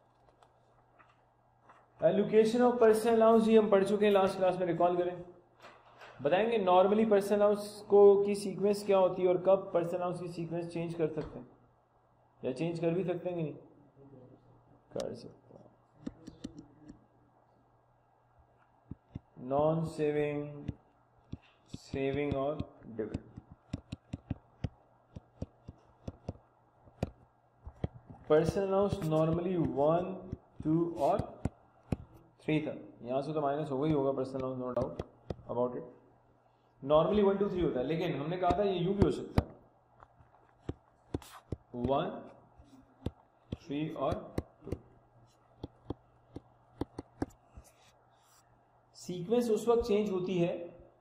एलोकेशन ऑफ पर्सनल अलाउंस ये हम पढ़ चुके हैं लास्ट क्लास में, रिकॉल करें। बताएंगे नॉर्मली पर्सनल अलाउंस को की सीक्वेंस क्या होती है और कब पर्सनल अलाउंस की सीक्वेंस चेंज कर सकते हैं, या चेंज कर भी सकते हैं कि नहीं? कर सकते हैं। नॉन सेविंग, सेविंग और डिविडेंड। पर्सनल अलाउंस नॉर्मली 1, 2 और 3 था। यहाँ से तो माइनस होगा ही होगा personal allowance, no doubt about it. Normally 1, 2, 3 होता है, लेकिन हमने कहा था ये यूं भी हो सकता है 1, 3 और 2। सीक्वेंस उस वक्त चेंज होती है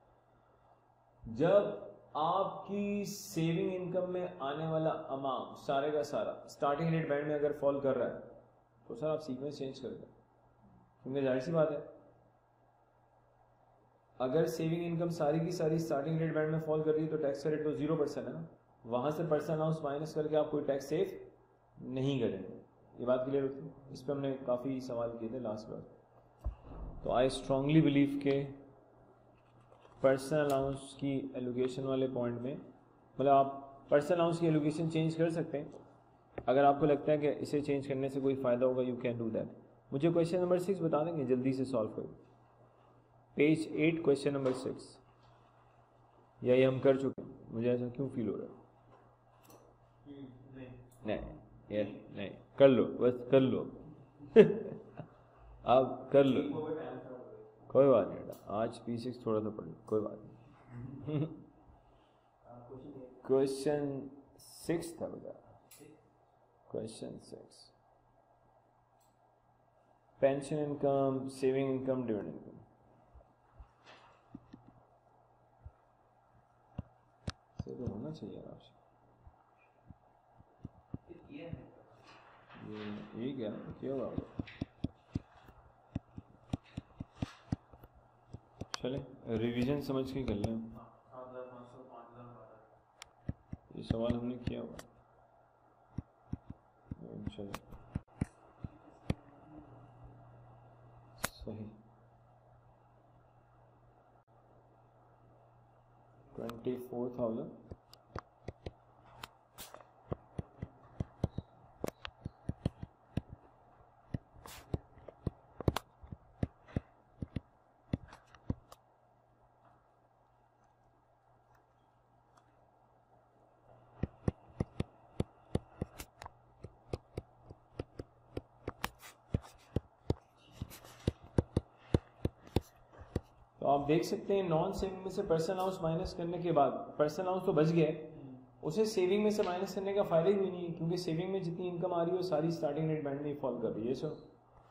जब आपकी सेविंग इनकम में आने वाला अमाउंट सारे का सारा स्टार्टिंग रेट बैंड में अगर फॉल कर रहा है तो सर आप सीक्वेंस चेंज कर दें, क्योंकि जाहिर सी बात है अगर सेविंग इनकम सारी की सारी स्टार्टिंग रेट बैंड में फॉल कर रही है तो टैक्स का रेट तो 0% है ना, वहां से पर्सनल अलाउंस माइनस करके आप कोई टैक्स सेव नहीं करेंगे। ये बात क्लियर होती है? इस पर हमने काफ़ी सवाल किए थे लास्ट बार। तो आई स्ट्रांगली बिलीव के पर्सनल अलाउंस की एलोकेशन वाले पॉइंट में, मतलब आप पर्सनल अलाउंस की एलोकेशन चेंज कर सकते हैं। अगर आपको लगता है कि इसे चेंज करने से कोई फ़ायदा होगा, यू कैन डू दैट। मुझे क्वेश्चन नंबर 6 बता देंगे, जल्दी से सॉल्व करो। पेज 8 क्वेश्चन नंबर 6, या ये हम कर चुके हैं? मुझे ऐसा क्यों फील हो रहा है? नहीं यार नहीं, कर लो, बस कर लो आप कर लो, कोई बात नहीं बेटा, आज P6 थोड़ा सा पढ़ लो, कोई बात नहीं क्वेश्चन 6 था बेटा, question 6, pension income, saving income, dividend income. से तो होना चाहिए आपसे। ये क्या क्या होगा? चले रिवीजन समझ के कर लें। ये सवाल हमने किया होगा। चलो सही 24,000 / 1/4 आप देख सकते हैं नॉन सेविंग में से पर्सनल अलाउंस माइनस करने के बाद पर्सनल अलाउंस तो बच गया है, उसे सेविंग में से माइनस करने का फायदा ही नहीं है, क्योंकि सेविंग में जितनी इनकम आ रही है वो सारी स्टार्टिंग रेट बैंड में ही फॉल कर रही है। सो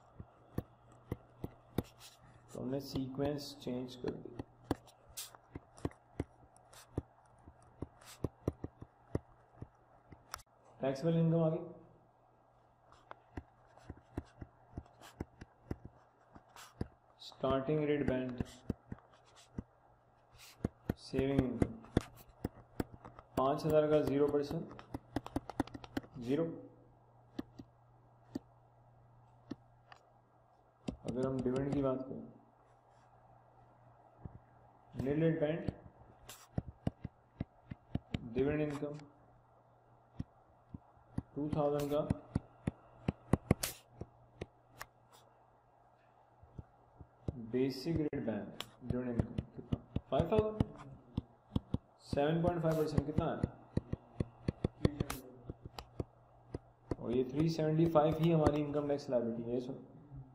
तो हमने सीक्वेंस चेंज कर दी। टैक्सेबल इनकम आ गई, starting rate band, saving income 5,000 का 0%, 0। अगर हम डिविडेंड की बात करें, nil rate band, dividend income 2,000 का, basic rate band, dividend income कितना 5,000, 7.5% कितना है, और ये 375 ही हमारी इनकम टैक्स लायबिलिटी है। सो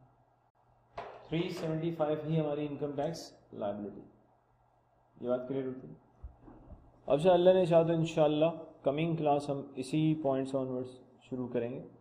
375 ही हमारी इनकम टैक्स लायबिलिटी, ये बात क्लियर होती है। अब से अल्लाह ने चाहा तो इंशाल्लाह कमिंग क्लास हम इसी पॉइंट्स ऑनवर्ड्स शुरू करेंगे।